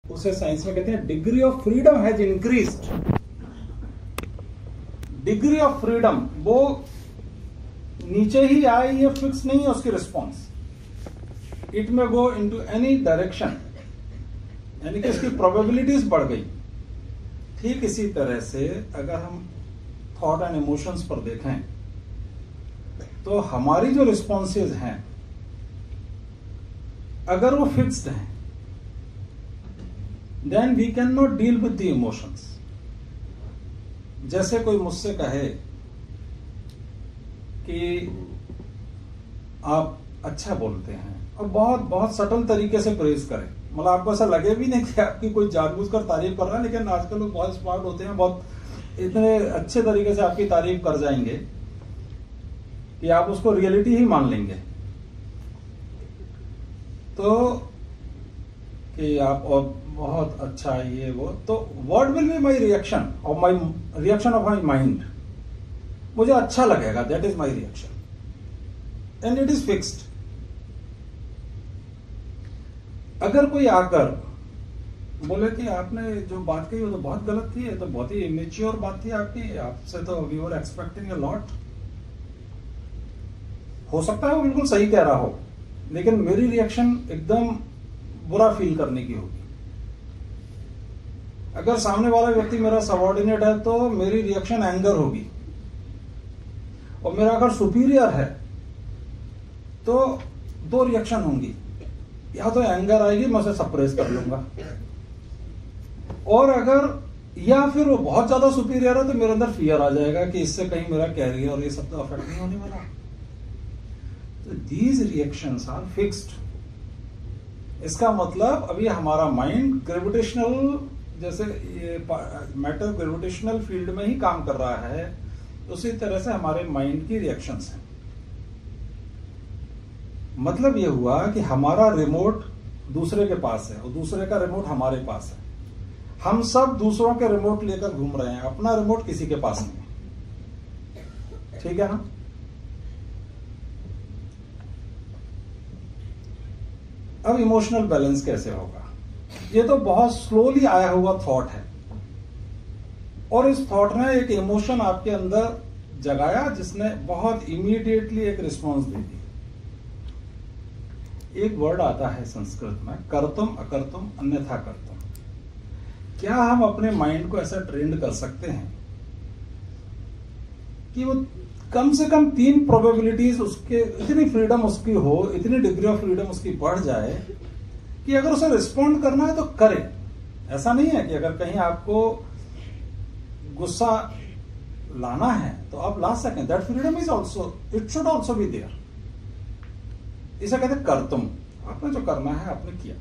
उसे साइंस में कहते हैं degree of freedom has increased. Degree of freedom वो नीचे ही आए, ये फिक्स नहीं है उसकी रिस्पॉन्स। इट में गो इनटू एनी डायरेक्शन, यानी कि इसकी प्रोबेबिलिटीज बढ़ गई। ठीक इसी तरह से अगर हम थॉट एंड इमोशंस पर देखें तो हमारी जो रिस्पॉन्सेज हैं अगर वो फिक्स्ड हैं, then we can not deal with the emotions. जैसे कोई मुझसे कहे कि आप अच्छा बोलते हैं और बहुत बहुत सटल तरीके से प्रेज करें, मतलब आपको ऐसा लगे भी नहीं कि आपकी कोई जानबूझकर तारीफ कर रहा है, लेकिन आजकल लोग बहुत स्मार्ट होते हैं, बहुत इतने अच्छे तरीके से आपकी तारीफ कर जाएंगे कि आप उसको रियलिटी ही मान लेंगे। तो कि आप और बहुत अच्छा ये वो, तो what will be my reaction of my reaction of my mind, मुझे अच्छा लगेगा, that is my reaction and it is fixed. अगर कोई आकर बोले कि आपने जो बात कही वो तो बहुत गलत थी, ये तो बहुत ही इमेच्योर बात थी आपकी, आपसे तो we were expecting a lot, हो सकता है वो बिल्कुल सही कह रहा हो, लेकिन मेरी रिएक्शन एकदम बुरा फील करने की होगी। अगर सामने वाला व्यक्ति मेरा सबऑर्डिनेट है तो मेरी रिएक्शन एंगर होगी, और मेरा अगर सुपीरियर है तो दो रिएक्शन होंगी, या तो एंगर आएगी, मैं उसे सप्रेस कर लूंगा, और अगर या फिर वो बहुत ज्यादा सुपीरियर है तो मेरे अंदर फियर आ जाएगा कि इससे कहीं मेरा कैरियर और ये सब तो अफेक्ट नहीं होने वाला। तो दीज रिएक्शंस आर फिक्स्ड। इसका मतलब अभी हमारा माइंड ग्रेविटेशनल, जैसे ये मैटर ग्रेविटेशनल फील्ड में ही काम कर रहा है, उसी तरह से हमारे माइंड की रिएक्शंस हैं। मतलब यह हुआ कि हमारा रिमोट दूसरे के पास है और दूसरे का रिमोट हमारे पास है। हम सब दूसरों के रिमोट लेकर घूम रहे हैं, अपना रिमोट किसी के पास नहीं। ठीक है ना? अब इमोशनल बैलेंस कैसे होगा? ये तो बहुत स्लोली आया हुआ थॉट है, और इस थॉट ने एक इमोशन आपके अंदर जगाया जिसने बहुत इमीडिएटली एक रिस्पॉन्स दे दी। एक वर्ड आता है संस्कृत में, कर्तुम अकर्तुम अन्यथा कर्तुम। क्या हम अपने माइंड को ऐसा ट्रेंड कर सकते हैं कि वो कम से कम 3 प्रोबेबिलिटीज उसके, इतनी फ्रीडम उसकी हो, इतनी डिग्री ऑफ फ्रीडम उसकी बढ़ जाए कि अगर उसे रिस्पॉन्ड करना है तो करे। ऐसा नहीं है कि अगर कहीं आपको गुस्सा लाना है तो आप ला सकें, that freedom is also, it should also be there. इसे कहते हैं कर्तुम, आपने जो करना है आपने किया।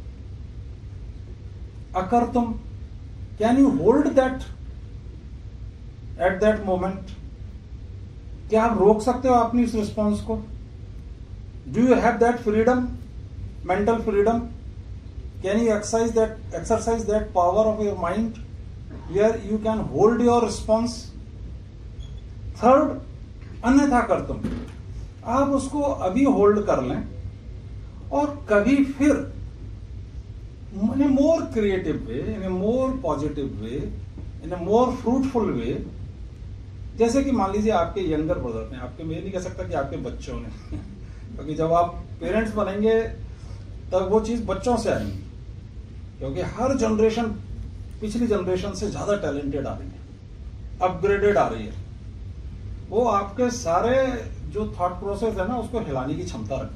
अकर्तुम, can you hold that at that moment? क्या आप रोक सकते हो अपनी इस रिस्पॉन्स को? Do you have that freedom, mental freedom? Can you exercise that power of your mind where you can hold your response? Third, अन्यथा कर्तुम, आप उसको अभी होल्ड कर लें और कभी फिर in a more creative way, in a more positive way, in a more fruitful way. जैसे कि मान लीजिए आपके यंगर ब्रदर ने, आपके, मैं नहीं कह सकता कि आपके बच्चों ने क्योंकि जब आप पेरेंट्स बनेंगे तब वो चीज बच्चों से आएंगी, क्योंकि हर जनरेशन पिछली जनरेशन से ज्यादा टैलेंटेड आ रही है, अपग्रेडेड आ रही है। वो आपके सारे जो थॉट प्रोसेस है ना उसको हिलाने की क्षमता रखती है।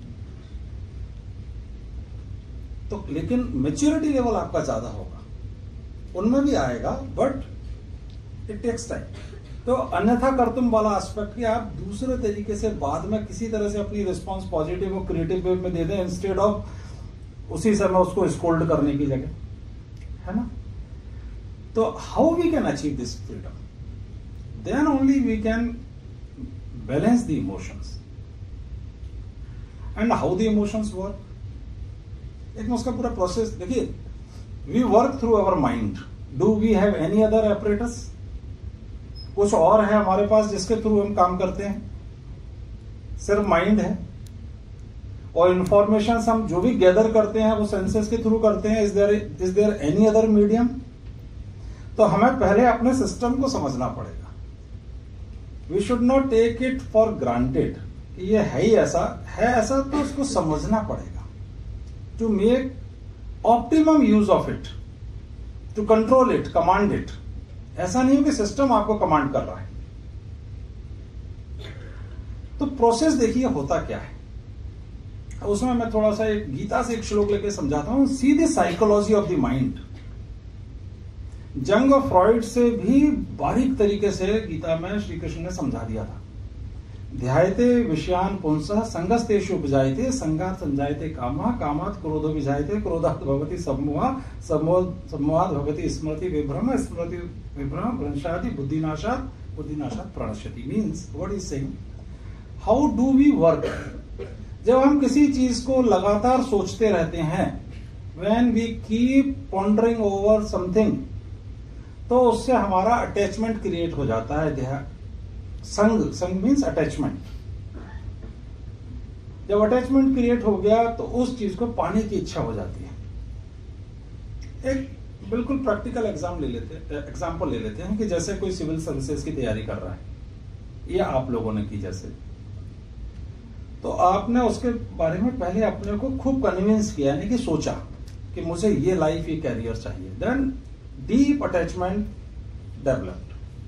तो लेकिन मेच्योरिटी लेवल आपका ज्यादा होगा, उनमें भी आएगा, बट इट टेक्स टाइम। तो अन्यथा कर्तुम वाला एस्पेक्ट कि आप दूसरे तरीके से बाद में किसी तरह से अपनी रिस्पॉन्स पॉजिटिव और क्रिएटिव वे में दे दें, इंस्टेड ऑफ उसी समय उसको स्कोल्ड करने की जगह, है ना? तो how we can achieve this freedom? Then only we can balance the emotions. And how the emotions work, एक उसका पूरा प्रोसेस देखिए। We work through our mind. Do we have any other apparatus? कुछ और है हमारे पास जिसके थ्रू हम काम करते हैं? सिर्फ माइंड है। और इंफॉर्मेशन हम जो भी गैदर करते हैं वो सेंसेस के थ्रू करते हैं। Is there any other medium? तो हमें पहले अपने सिस्टम को समझना पड़ेगा। We should not take it for granted, ये है ही ऐसा तो उसको समझना पड़ेगा, to make optimum use of it, to control it, command it. ऐसा नहीं हो कि सिस्टम आपको कमांड कर रहा है। तो प्रोसेस देखिए होता क्या है, उसमें मैं थोड़ा सा एक गीता से एक श्लोक लेके समझाता हूं। See the psychology of the mind. Jung of Freud से भी बारीक तरीके से गीता में श्री कृष्ण ने समझा दिया था। ध्यायते विषयान पुंसः संगस्तेषु उपजायते संगात् संजायते कामः कामात् क्रोधो विजायते क्रोधात् भवति सम्मोहः सम्मोहात् भवति स्मृति विभ्रम स्मृति विभ्रम भ्रंशाति बुद्धिनाशात् बुद्धिनाशात् प्रणश्यति। Means what is saying, how do we work. जब हम किसी चीज को लगातार सोचते रहते हैं, when we keep pondering over something, तो उससे हमारा अटैचमेंट क्रिएट हो जाता है। संग मीन्स अटैचमेंट। जब अटैचमेंट क्रिएट हो गया तो उस चीज को पाने की इच्छा हो जाती है। एक बिल्कुल प्रैक्टिकल एग्जाम्पल ले लेते हैं कि जैसे कोई सिविल सर्विसेज की तैयारी कर रहा है या आप लोगों ने की जैसे, तो आपने उसके बारे में पहले अपने को खूब कन्विंस किया, यानी कि सोचा कि मुझे ये लाइफ, ये कैरियर चाहिए। Then deep attachment developed.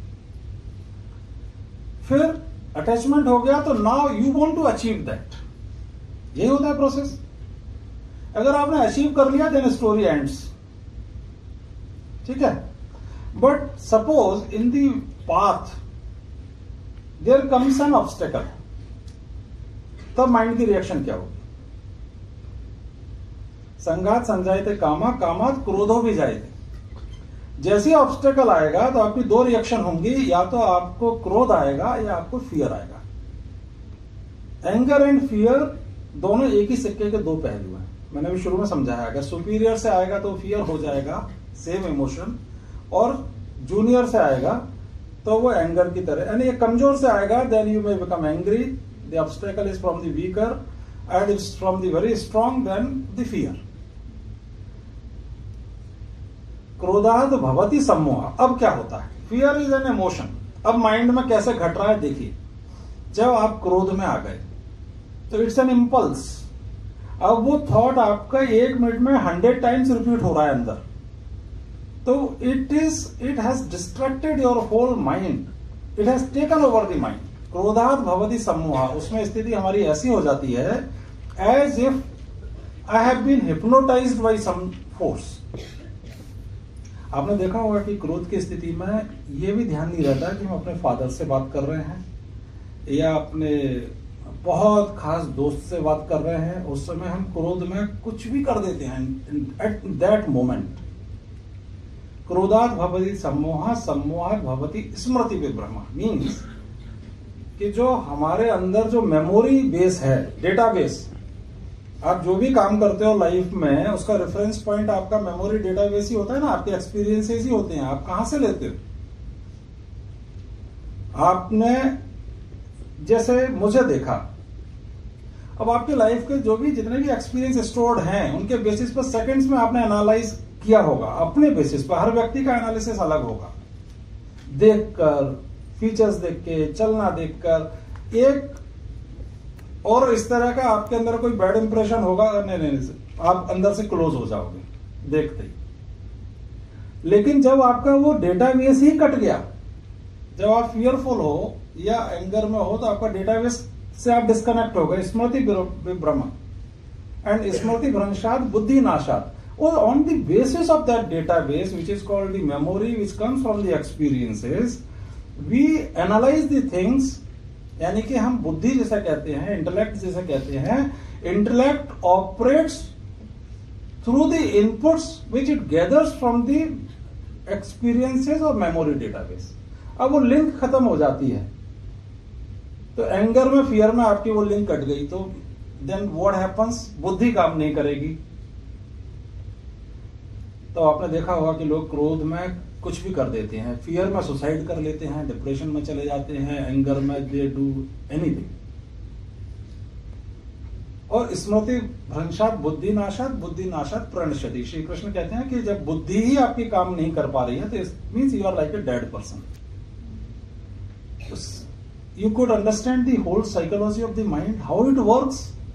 फिर अटैचमेंट हो गया तो now you want to achieve that. यही होता है प्रोसेस। अगर आपने अचीव कर लिया देन स्टोरी एंड्स, ठीक है। But suppose in the path there comes an obstacle, तब माइंड की रिएक्शन क्या होगी? संगात संजायते कामा कामात क्रोधो भी जायते। जैसे ऑब्स्टेकल आएगा तो आपकी दो रिएक्शन होंगी, या तो आपको क्रोध आएगा या आपको फियर आएगा। एंगर एंड फियर दोनों एक ही सिक्के के दो पहलू हैं। मैंने भी शुरू में समझाया, अगर सुपीरियर से आएगा तो फियर हो जाएगा, सेम इमोशन, और जूनियर से आएगा तो वो एंगर की तरह, यानी कमजोर से आएगा then you may become angry, the obstacle is from the weaker end is from the very strong then the fear. क्रोधाद भवति सम्मोह। अब क्या होता है? Fear is an emotion. अब माइंड में कैसे घट रहा है देखिए। जब आप क्रोध में आ गए तो इट्स एन इम्पल्स। अब वो थॉट आपका 1 मिनट में 100 टाइम्स रिपीट हो रहा है अंदर, तो it has distracted your whole mind, it has taken over the mind. क्रोधाद भवति सम्मोह, उसमें स्थिति हमारी ऐसी हो जाती है as if I have been hypnotised by some force. आपने देखा होगा कि क्रोध की स्थिति में यह भी ध्यान नहीं रहता कि हम अपने फादर से बात कर रहे हैं या अपने बहुत खास दोस्त से बात कर रहे हैं। उस समय हम क्रोध में कुछ भी कर देते हैं एट दैट मोमेंट। क्रोधात् भवति सम्मोह सम्मोहात् भवति स्मृति विभ्रम। मीन्स कि जो हमारे अंदर जो मेमोरी बेस है, डेटाबेस, आप जो भी काम करते हो लाइफ में उसका रेफरेंस पॉइंट आपका मेमोरी डेटाबेस ही होता है ना, आपके एक्सपीरियंसेस ही होते हैं। आप कहां से लेते हो? आपने जैसे मुझे देखा, अब आपके लाइफ के जो भी जितने भी एक्सपीरियंस स्टोर्ड हैं उनके बेसिस पर सेकंड्स में आपने एनालाइज किया होगा। अपने बेसिस पर हर व्यक्ति का एनालिसिस अलग होगा, देखकर, फीचर्स देख के, चलना देखकर। एक और इस तरह का आपके अंदर कोई बैड इंप्रेशन होगा, नहीं, आप अंदर से क्लोज हो जाओगे देखते ही। लेकिन जब आपका वो डेटाबेस ही कट गया, जब आप फियरफुल हो या एंगर में हो, तो आपका डेटाबेस से आप डिस्कनेक्ट हो गए। स्मृति विभ्रम एंड स्मृति भ्रंशात् बुद्धि नाशात्। On the basis of that database, which is called the memory, which comes from the experiences, we analyze the things। यानी कि हम बुद्धि जैसा कहते हैं, इंटेलेक्ट जैसा कहते हैं। Intellect operates through the inputs which it gathers from the experiences और मेमोरी डेटाबेस। अब वो लिंक खत्म हो जाती है, तो एंगर में, फियर में आपकी वो लिंक कट गई, तो देन व्हाट हैपन्स? बुद्धि काम नहीं करेगी। तो आपने देखा होगा कि लोग क्रोध में कुछ भी कर देते हैं, फियर में सुसाइड कर लेते हैं, डिप्रेशन में चले जाते हैं, एंगर में दे डू एनीथिंग। और स्मृति भ्रंशात बुद्धि नाशात, बुद्धि नाशात प्रणश्यति। श्री कृष्ण कहते हैं कि जब बुद्धि ही आपकी काम नहीं कर पा रही है तो it means you are like a dead person. You could understand the whole psychology of the mind, how it works.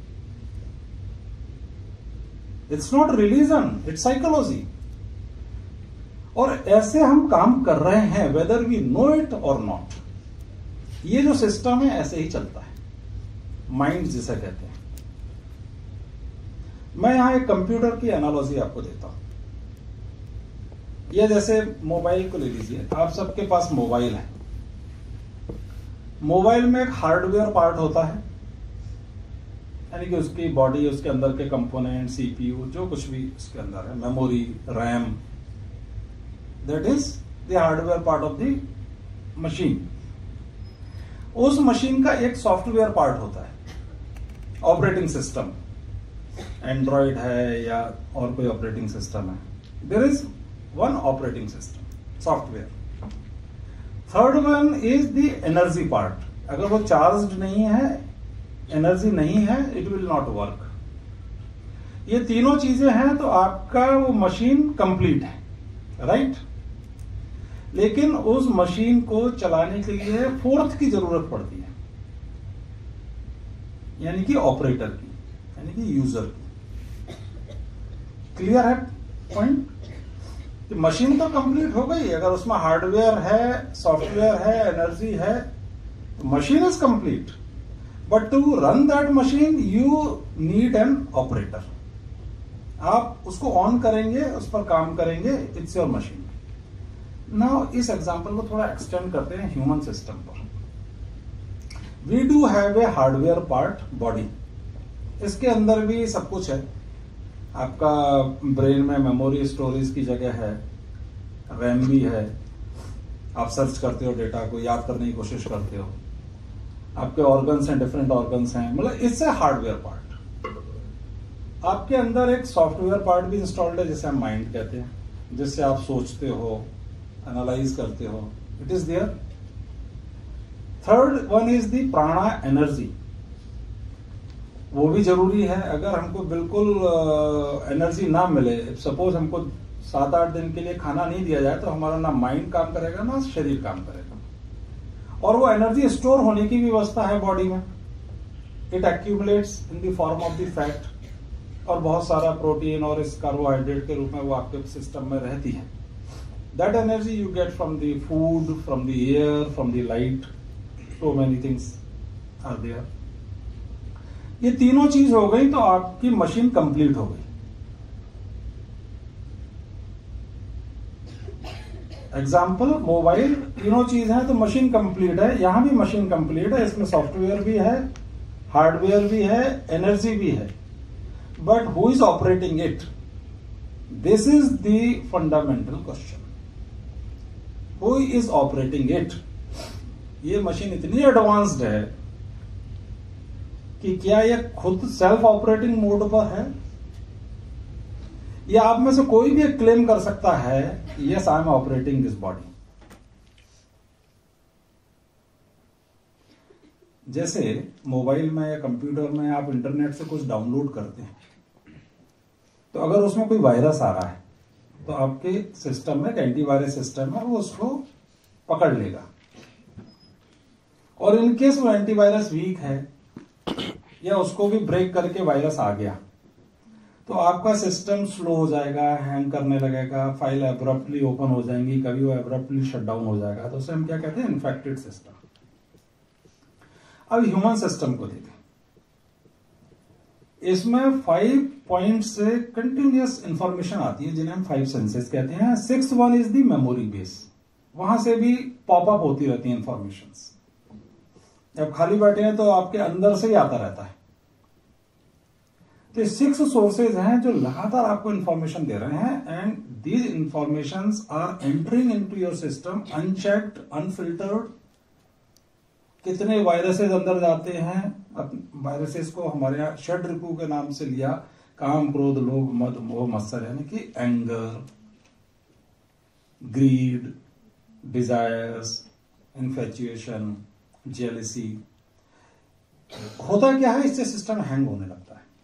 It's not religion, it's psychology. और ऐसे हम काम कर रहे हैं whether we know it or not. ये जो system है ऐसे ही चलता है, माइंड जिसे कहते हैं। मैं यहां एक कंप्यूटर की एनालॉजी आपको देता हूं। ये जैसे मोबाइल को ले लीजिए, आप सबके पास मोबाइल है। मोबाइल में एक हार्डवेयर पार्ट होता है, यानी कि उसकी बॉडी, उसके अंदर के कंपोनेंट, सीपीयू, जो कुछ भी उसके अंदर है, memory, RAM, that is the hardware part of the machine. उस मशीन का एक सॉफ्टवेयर पार्ट होता है, ऑपरेटिंग सिस्टम, एंड्रॉइड है या और कोई ऑपरेटिंग सिस्टम है। There is one operating system, software. Third one is the energy part. अगर वो चार्ज नहीं है, एनर्जी नहीं है, इट विल नॉट वर्क। ये तीनों चीजें हैं तो आपका वो मशीन कंप्लीट है, राइट? लेकिन उस मशीन को चलाने के लिए फोर्थ की जरूरत पड़ती है, यानी कि ऑपरेटर की, यानी कि यूजर की। क्लियर है पॉइंट? मशीन तो कंप्लीट हो गई, अगर उसमें हार्डवेयर है, सॉफ्टवेयर है, एनर्जी है, machine is complete. But to run that machine you need an operator. आप उसको ऑन करेंगे, उस पर काम करेंगे, इट्स योर मशीन। नाउ इस एग्जांपल को थोड़ा एक्सटेंड करते हैं ह्यूमन सिस्टम पर। We do have a hardware part, body. इसके अंदर भी सब कुछ है। आपका ब्रेन में मेमोरी स्टोरेज की जगह है, रैम भी है, आप सर्च करते हो, डेटा को याद करने की कोशिश करते हो, आपके ऑर्गन्स हैं, डिफरेंट ऑर्गन्स हैं, मतलब इससे हार्डवेयर पार्ट। आपके अंदर एक सॉफ्टवेयर पार्ट भी इंस्टॉल्ड है, जिसे हम माइंड कहते हैं, जिससे आप सोचते हो, एनालाइज करते हो, it is there. Third one is the prana, energy. वो भी जरूरी है। अगर हमको बिल्कुल एनर्जी ना मिले, सपोज हमको 7-8 दिन के लिए खाना नहीं दिया जाए, तो हमारा ना माइंड काम करेगा ना शरीर काम करेगा। और वो एनर्जी स्टोर होने की व्यवस्था है बॉडी में। It accumulates in the form of the fat, और बहुत सारा प्रोटीन और इस कार्बोहाइड्रेट के रूप में वो आपके सिस्टम में रहती है। That energy you get from the food, from the air, from the light, so many things are there. ये तीनों चीज हो गई तो आपकी मशीन कंप्लीट हो गई। एग्जाम्पल, मोबाइल, तीनों चीज है तो मशीन कंप्लीट है। यहां भी मशीन कंप्लीट है, इसमें सॉफ्टवेयर भी है, हार्डवेयर भी है, एनर्जी भी है। But who is operating it? This is the fundamental question. Who is operating it? ये मशीन इतनी एडवांस्ड है कि क्या ये खुद सेल्फ ऑपरेटिंग मोड पर है, या आप में से कोई भी क्लेम कर सकता है yes I am operating this body. जैसे मोबाइल में या कंप्यूटर में आप इंटरनेट से कुछ डाउनलोड करते हैं, तो अगर उसमें कोई वायरस आ रहा है तो आपके सिस्टम में एक एंटीवायरस सिस्टम है, वो उसको पकड़ लेगा। और इनकेस वो एंटीवायरस वीक है या उसको भी ब्रेक करके वायरस आ गया, तो आपका सिस्टम स्लो हो जाएगा, हैंग करने लगेगा, फाइल एब्रप्टली ओपन हो जाएंगी, कभी वो एब्रप्टली शट डाउन हो जाएगा। तो उसे हम क्या कहते हैं? Infected system. अब ह्यूमन सिस्टम को देखें। इसमें 5 पॉइंट से कंटिन्यूअस इंफॉर्मेशन आती है, जिन्हें हम 5 सेंसेस कहते हैं। 6th one is the memory base. वहां से भी पॉपअप होती रहती है इंफॉर्मेशन। जब खाली बैठे हैं तो आपके अंदर से ही आता रहता है। तो 6 सोर्सेज हैं जो लगातार आपको इंफॉर्मेशन दे रहे हैं, and these informations are entering into your system unchecked, unfiltered. कितने वायरसेस अंदर जाते हैं? वायरसेस को हमारे यहाँ षड रिपु के नाम से लिया, काम, क्रोध, लोभ, मद, मोह, मत्सर, यानी कि anger, greed, desires, infatuation, jealousy. होता क्या है, इससे सिस्टम हैंग होने लगता है।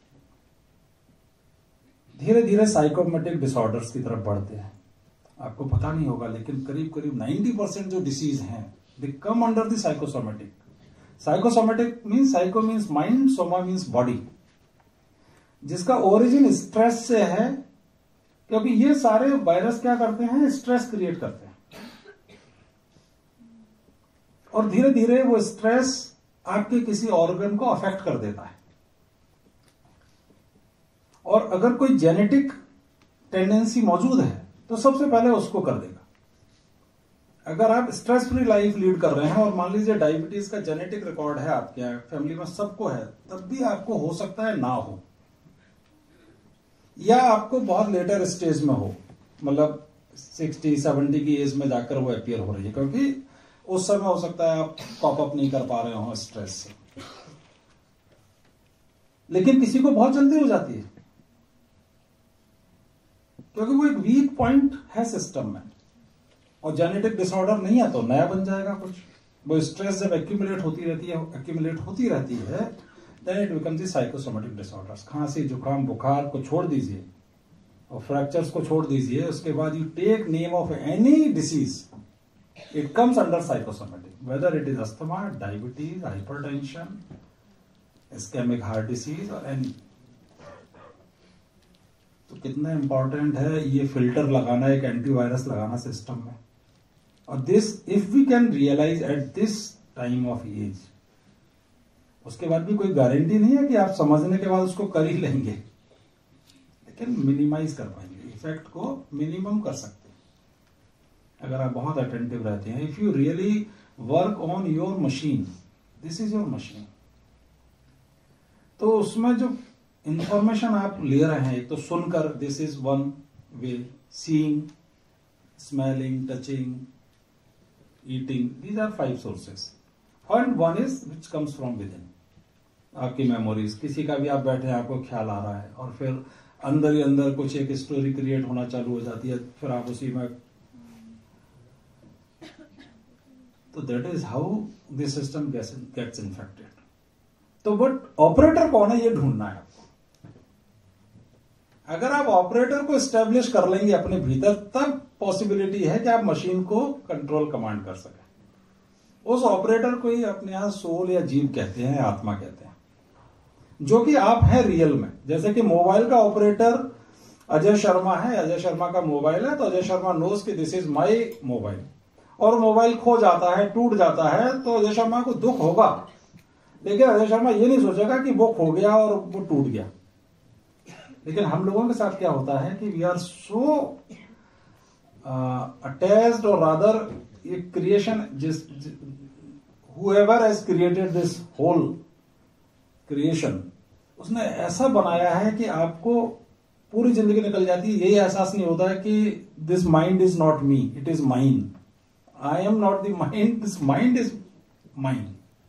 धीरे धीरे साइकोमेटिक डिसऑर्डर्स की तरफ बढ़ते हैं। आपको पता नहीं होगा लेकिन करीब करीब 90% जो डिसीज हैं they come under the psychosomatic. Psychosomatic means, psycho means mind, soma means body, जिसका ओरिजिन स्ट्रेस से है, क्योंकि ये सारे वायरस क्या करते हैं, स्ट्रेस क्रिएट करते हैं और धीरे धीरे वो स्ट्रेस आपके किसी ऑर्गन को अफेक्ट कर देता है। और अगर कोई जेनेटिक टेंडेंसी मौजूद है तो सबसे पहले उसको कर देगा। अगर आप स्ट्रेस फ्री लाइफ लीड कर रहे हैं और मान लीजिए डायबिटीज का जेनेटिक रिकॉर्ड है आपके फैमिली में, सबको है, तब भी आपको हो सकता है ना हो, या आपको बहुत लेटर स्टेज में हो, मतलब 60-70 की एज में जाकर वो अपीयर हो रही है, क्योंकि उस समय हो सकता है आप कॉप अप नहीं कर पा रहे हो स्ट्रेस से। लेकिन किसी को बहुत जल्दी हो जाती है क्योंकि वो एक वीक पॉइंट है सिस्टम में, और जेनेटिक डिसऑर्डर नहीं है तो नया बन जाएगा कुछ। वो स्ट्रेस जब एक्यूमुलेट होती रहती है then it becomes the psychosomatic disorders. खांसी, जुकाम, बुखार को छोड़ दीजिए और फ्रैक्चर्स को छोड़ दीजिए, उसके बाद you take name of any disease, it comes under psychosomatic, whether it is asthma, diabetes, hypertension, ischaemic heart disease और एनी। तो कितना इंपॉर्टेंट है ये फिल्टर लगाना, एक एंटीवायरस लगाना सिस्टम में। और this if we can realise at this time of age, उसके बाद भी कोई गारंटी नहीं है कि आप समझने के बाद उसको कर ही लेंगे, लेकिन मिनिमाइज कर पाएंगे, इफेक्ट को मिनिमम कर सकते हैं अगर आप बहुत अटेंटिव रहते हैं। If you really work on your machine, this is your machine, तो उसमें जो इंफॉर्मेशन आप ले रहे हैं, एक तो सुनकर, this is one way, seeing, smelling, touching, eating, these are 5 sources. Point 1 is which comes from within, आपकी मेमोरीज। किसी का भी आप बैठे हैं, आपको ख्याल आ रहा है और फिर अंदर ही अंदर कुछ एक स्टोरी क्रिएट होना चालू हो जाती है, फिर आप उसी में, तो that is how this system gets infected. तो बट ऑपरेटर कौन है ये ढूंढना है आपको। अगर आप ऑपरेटर को एस्टेब्लिश कर लेंगे अपने भीतर, तब पॉसिबिलिटी है कि आप मशीन को कंट्रोल कमांड कर सकें। उस ऑपरेटर को ही अपने यहां सोल या जीव कहते हैं, आत्मा कहते हैं, जो कि आप हैं रियल में। जैसे कि मोबाइल का ऑपरेटर अजय शर्मा है, अजय शर्मा का मोबाइल है, तो अजय शर्मा नोज कि दिस इज माई मोबाइल, और मोबाइल खो जाता है, टूट जाता है, तो अजय शर्मा को दुख होगा, लेकिन अजय शर्मा ये नहीं सोचेगा कि वो खो गया और वो टूट गया। लेकिन हम लोगों के साथ क्या होता है कि वी आर सो अटैच्ड, और रादर ये creation, whoever has created this whole creation, उसने ऐसा बनाया है कि आपको पूरी जिंदगी निकल जाती है, यही एहसास नहीं होता है कि this mind is not me, it is mine, I am not the mind, this mind is mine.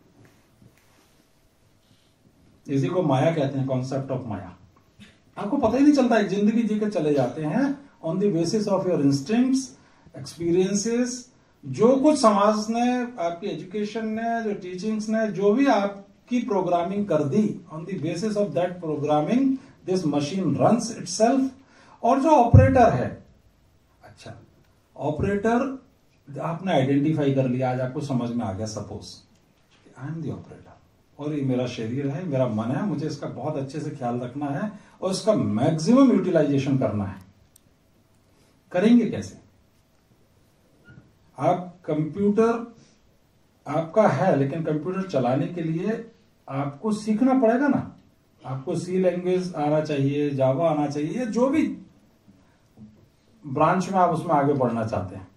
इसी को माया कहते हैं, कॉन्सेप्ट ऑफ माया। आपको पता ही नहीं चलता, एक जिंदगी जी के चले जाते हैं on the basis of your instincts, experiences, जो कुछ समाज ने, आपकी एजुकेशन ने, जो टीचिंग्स ने, जो भी आपकी प्रोग्रामिंग कर दी, on the basis of that programming this machine runs itself. और जो ऑपरेटर है, अच्छा ऑपरेटर आपने आइडेंटिफाई कर लिया, आज आपको समझ में आ गया, suppose I am the operator और ये मेरा शरीर है, मेरा मन है, मुझे इसका बहुत अच्छे से ख्याल रखना है और इसका मैक्सिमम यूटिलाइजेशन करना है। करेंगे कैसे? आप कंप्यूटर आपका है, लेकिन कंप्यूटर चलाने के लिए आपको सीखना पड़ेगा ना। आपको सी लैंग्वेज आना चाहिए, जावा आना चाहिए, जो भी ब्रांच में आप उसमें आगे बढ़ना चाहते हैं।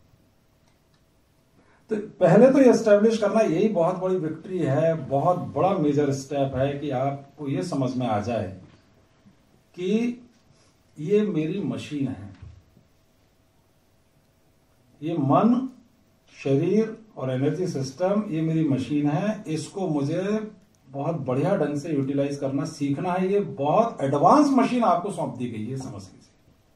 तो पहले तो ये एस्टेब्लिश करना, यही बहुत बड़ी विक्ट्री है, बहुत बड़ा मेजर स्टेप है कि आपको ये समझ में आ जाए कि ये मेरी मशीन है, ये मन, शरीर और एनर्जी सिस्टम, ये मेरी मशीन है, इसको मुझे बहुत बढ़िया ढंग से यूटिलाइज करना सीखना है। ये बहुत एडवांस मशीन आपको सौंप दी गई है, समझ लीजिए।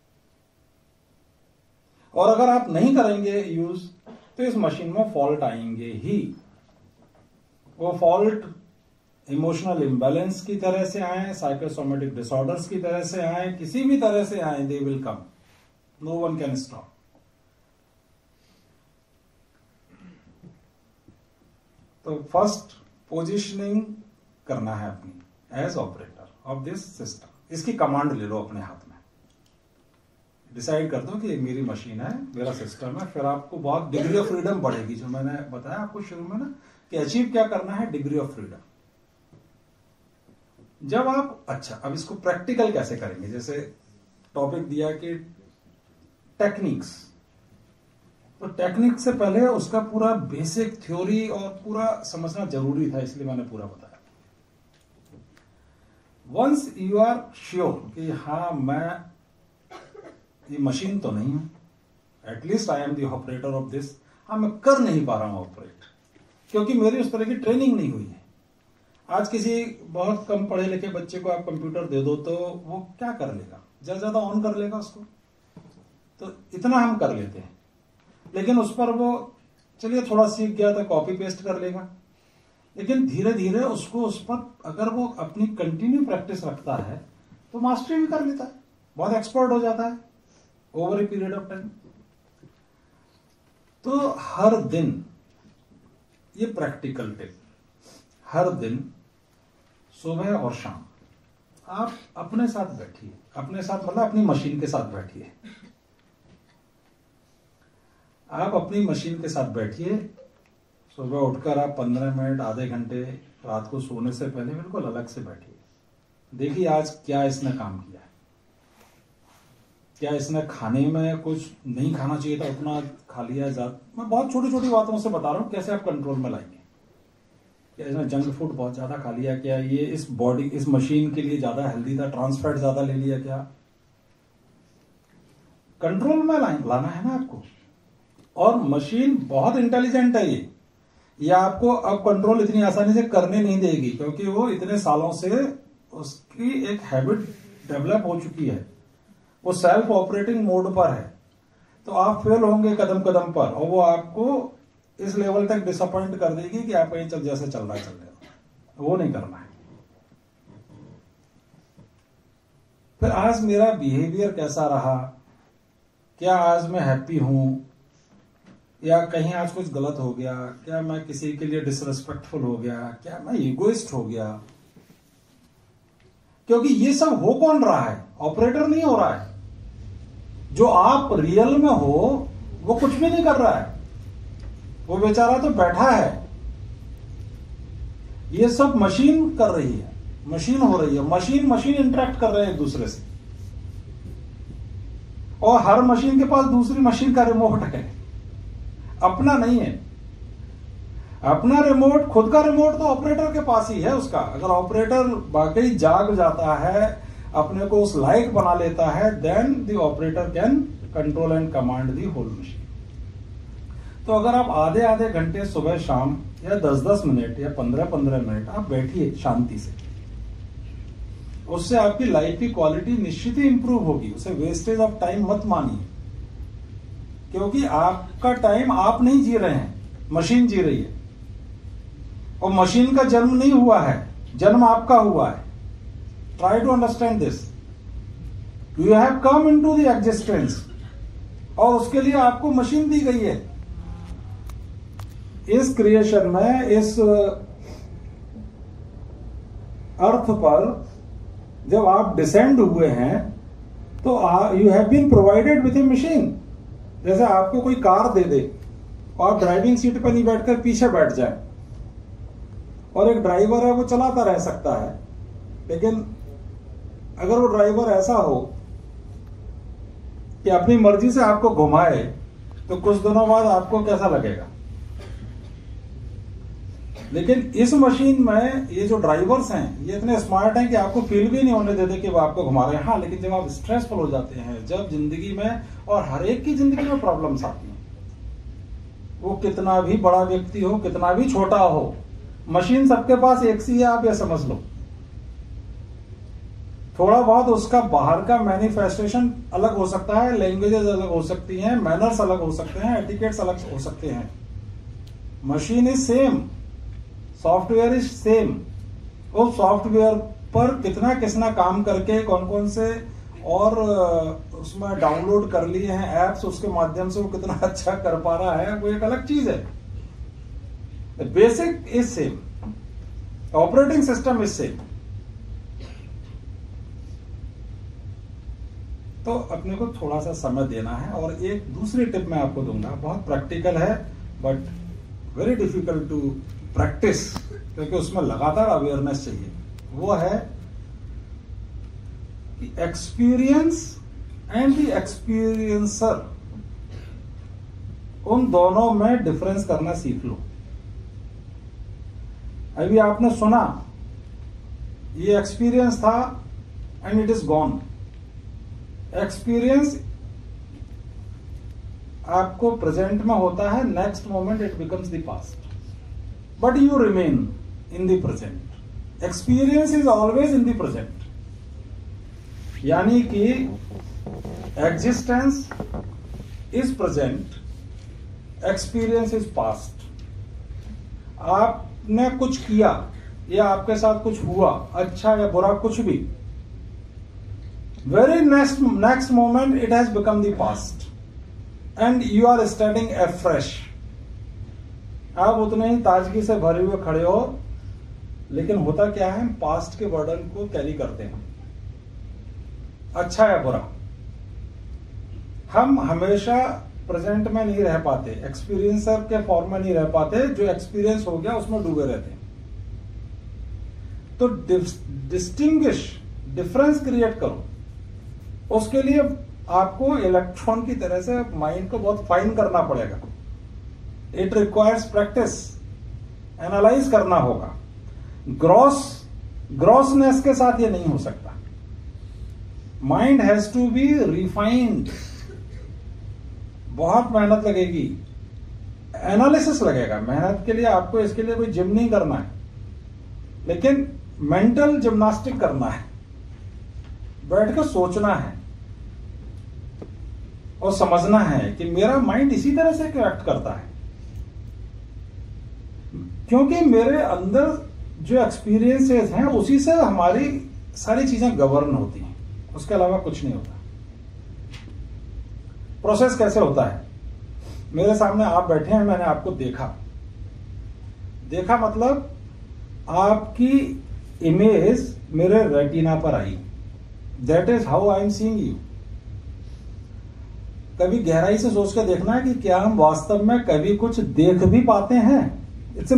और अगर आप नहीं करेंगे यूज, तो इस मशीन में फॉल्ट आएंगे ही। वो फॉल्ट इमोशनल इम्बैलेंस की तरह से आए, साइकोसोमेटिक डिसऑर्डर्स की तरह से आए, किसी भी तरह से आए, they will come, no one can stop. तो फर्स्ट पोजिशनिंग करना है अपनी as operator of this system. इसकी कमांड ले लो अपने हाथ में, डिसाइड कर दो कि मेरी मशीन है, मेरा सिस्टम है। फिर आपको बहुत डिग्री ऑफ फ्रीडम बढ़ेगी, जो मैंने बताया आपको शुरू में ना, कि अचीव क्या करना है, डिग्री ऑफ फ्रीडम। जब आप, अच्छा अब इसको प्रैक्टिकल कैसे करेंगे, जैसे टॉपिक दिया कि टेक्निक्स, तो टेक्निक से पहले उसका पूरा बेसिक थ्योरी और पूरा समझना जरूरी था, इसलिए मैंने पूरा बताया। वंस यू आर श्योर कि हाँ मैं ये मशीन तो नहीं हूं, at least I am the operator of this, हाँ मैं कर नहीं पा रहा हूं ऑपरेट, क्योंकि मेरी उस तरह की ट्रेनिंग नहीं हुई है। आज किसी बहुत कम पढ़े लिखे बच्चे को आप कंप्यूटर दे दो तो वो क्या कर लेगा, ज्यादा ज्यादा ऑन कर लेगा उसको, तो इतना हम कर लेते हैं। लेकिन उस पर वो चलिए थोड़ा सीख गया तो कॉपी पेस्ट कर लेगा, लेकिन धीरे धीरे उसको उस पर अगर वो अपनी कंटिन्यू प्रैक्टिस रखता है तो मास्टरी भी कर लेता है, बहुत एक्सपर्ट हो जाता है over a period of time. तो हर दिन ये प्रैक्टिकल टिप, हर दिन सुबह और शाम आप अपने साथ बैठिए, अपने साथ मतलब अपनी मशीन के साथ बैठिए, आप अपनी मशीन के साथ बैठिए। सुबह उठकर आप 15 मिनट, आधे घंटे, रात को सोने से पहले बिल्कुल अलग से बैठिए, देखिए आज क्या इसने काम किया है, क्या इसने खाने में कुछ नहीं खाना चाहिए था उतना खा लिया ज्यादा। मैं बहुत छोटी छोटी बातों से बता रहा हूं कैसे आप कंट्रोल में लाएंगे। क्या इसने जंक फूड बहुत ज्यादा खा लिया, क्या ये इस बॉडी, इस मशीन के लिए ज्यादा हेल्दी था, ट्रांसफैट ज्यादा ले लिया, क्या कंट्रोल में लाना है ना आपको। और मशीन बहुत इंटेलिजेंट है, ये आपको अब कंट्रोल इतनी आसानी से करने नहीं देगी, क्योंकि वो इतने सालों से उसकी एक हैबिट डेवलप हो चुकी है, वो सेल्फ ऑपरेटिंग मोड पर है। तो आप फेल होंगे कदम कदम पर, और वो आपको इस लेवल तक डिसअपॉइंट कर देगी कि आप कहीं जैसे चल रहा है चल रहा, वो नहीं करना है। फिर आज मेरा बिहेवियर कैसा रहा, क्या आज मैं हैप्पी हूं, या कहीं आज कुछ गलत हो गया, क्या मैं किसी के लिए डिसरेस्पेक्टफुल हो गया, क्या मैं इगोइस्ट हो गया। क्योंकि ये सब हो कौन रहा है, ऑपरेटर नहीं हो रहा है। जो आप रियल में हो वो कुछ भी नहीं कर रहा है, वो बेचारा तो बैठा है। ये सब मशीन कर रही है, मशीन हो रही है, मशीन इंटरेक्ट कर रहे हैं एक दूसरे से, और हर मशीन के पास दूसरी मशीन का रिमोट है, अपना नहीं है। अपना रिमोट, खुद का रिमोट तो ऑपरेटर के पास ही है उसका। अगर ऑपरेटर वाकई जाग जाता है, अपने को उस लायक बना लेता है, then the operator can control and command the whole machine. तो अगर आप आधे आधे घंटे सुबह शाम, या 10-10 मिनट या 15-15 मिनट आप बैठिए शांति से, उससे आपकी लाइफ की क्वालिटी निश्चित ही इंप्रूव होगी। उसे वेस्टेज ऑफ टाइम मत मानिए, क्योंकि आपका टाइम आप नहीं जी रहे हैं, मशीन जी रही है। और मशीन का जन्म नहीं हुआ है, जन्म आपका हुआ है। Try to understand this, you have come into the existence, और उसके लिए आपको मशीन दी गई है। इस क्रिएशन में, इस अर्थ पर जब आप डिसेंड हुए हैं, तो you have been provided with a machine. जैसे आपको कोई कार दे दे और आप ड्राइविंग सीट पर नहीं बैठकर पीछे बैठ जाए, और एक ड्राइवर है वो चलाता रह सकता है, लेकिन अगर वो ड्राइवर ऐसा हो कि अपनी मर्जी से आपको घुमाए, तो कुछ दिनों बाद आपको कैसा लगेगा। लेकिन इस मशीन में ये जो ड्राइवर्स हैं, ये इतने स्मार्ट हैं कि आपको फील भी नहीं होने देते कि वो आपको घुमा रहे हैं। हाँ, लेकिन जब आप स्ट्रेसफुल हो जाते हैं, जब जिंदगी में, और हर एक की जिंदगी में प्रॉब्लम्स आती हैं, वो कितना भी बड़ा व्यक्ति हो, कितना भी छोटा हो, मशीन सबके पास एक सी है, आप ये समझ लो। थोड़ा बहुत उसका बाहर का मैनिफेस्टेशन अलग हो सकता है, लैंग्वेजेस अलग हो सकती हैं, मैनर्स अलग हो सकते हैं, एटिकेट्स अलग हो सकते हैं। Machine is same, software is same, वो सॉफ्टवेयर पर कितना किसना काम करके कौन कौन से और उसमें डाउनलोड कर लिए हैं एप्स, उसके माध्यम से वो कितना अच्छा कर पा रहा है, वो एक अलग चीज है। Basic is same, operating system is same. तो अपने को थोड़ा सा समय देना है। और एक दूसरी टिप मैं आपको दूंगा, बहुत प्रैक्टिकल है but very difficult to practise, क्योंकि उसमें लगातार अवेयरनेस चाहिए। वो है कि एक्सपीरियंस एंड द एक्सपीरियंसर, उन दोनों में डिफरेंस करना सीख लो। अभी आपने सुना, ये एक्सपीरियंस था and it is gone. Experience आपको प्रेजेंट में होता है, next moment it becomes the past, but you remain in the present. Experience is always in the present, यानी कि existence is present, experience is past. आपने कुछ किया या आपके साथ कुछ हुआ, अच्छा या बुरा, कुछ भी, very next moment it has become the past and you are starting afresh। आप उतने ही ताजगी से भरे हुए खड़े हो, लेकिन होता क्या है, हम पास्ट के बर्डन को कैरी करते हैं, अच्छा या बुरा। हम हमेशा प्रेजेंट में नहीं रह पाते, एक्सपीरियंसर के फॉर्म में नहीं रह पाते, जो एक्सपीरियंस हो गया उसमें डूबे रहते हैं। तो डिस्टिंग्विश, डिफरेंस क्रिएट करो। उसके लिए आपको इलेक्ट्रॉन की तरह से माइंड को बहुत फाइन करना पड़ेगा। इट रिक्वायर्स प्रैक्टिस, एनालाइज करना होगा। ग्रॉसनेस के साथ ये नहीं हो सकता। Mind has to be refined, बहुत मेहनत लगेगी, एनालिसिस लगेगा। मेहनत के लिए आपको इसके लिए कोई जिम नहीं करना है, लेकिन मेंटल जिम्नास्टिक करना है, बैठ कर सोचना है और समझना है कि मेरा माइंड इसी तरह से क्यों एक्ट करता है, क्योंकि मेरे अंदर जो एक्सपीरियंसेस हैं उसी से हमारी सारी चीजें गवर्न होती हैं, उसके अलावा कुछ नहीं होता। प्रोसेस कैसे होता है? मेरे सामने आप बैठे हैं, मैंने आपको देखा मतलब आपकी इमेज मेरे रेटिना पर आई, that is how I am seeing you. कभी गहराई से सोच कर देखना है कि क्या हम वास्तव में कभी कुछ देख भी पाते हैं? इट्स ए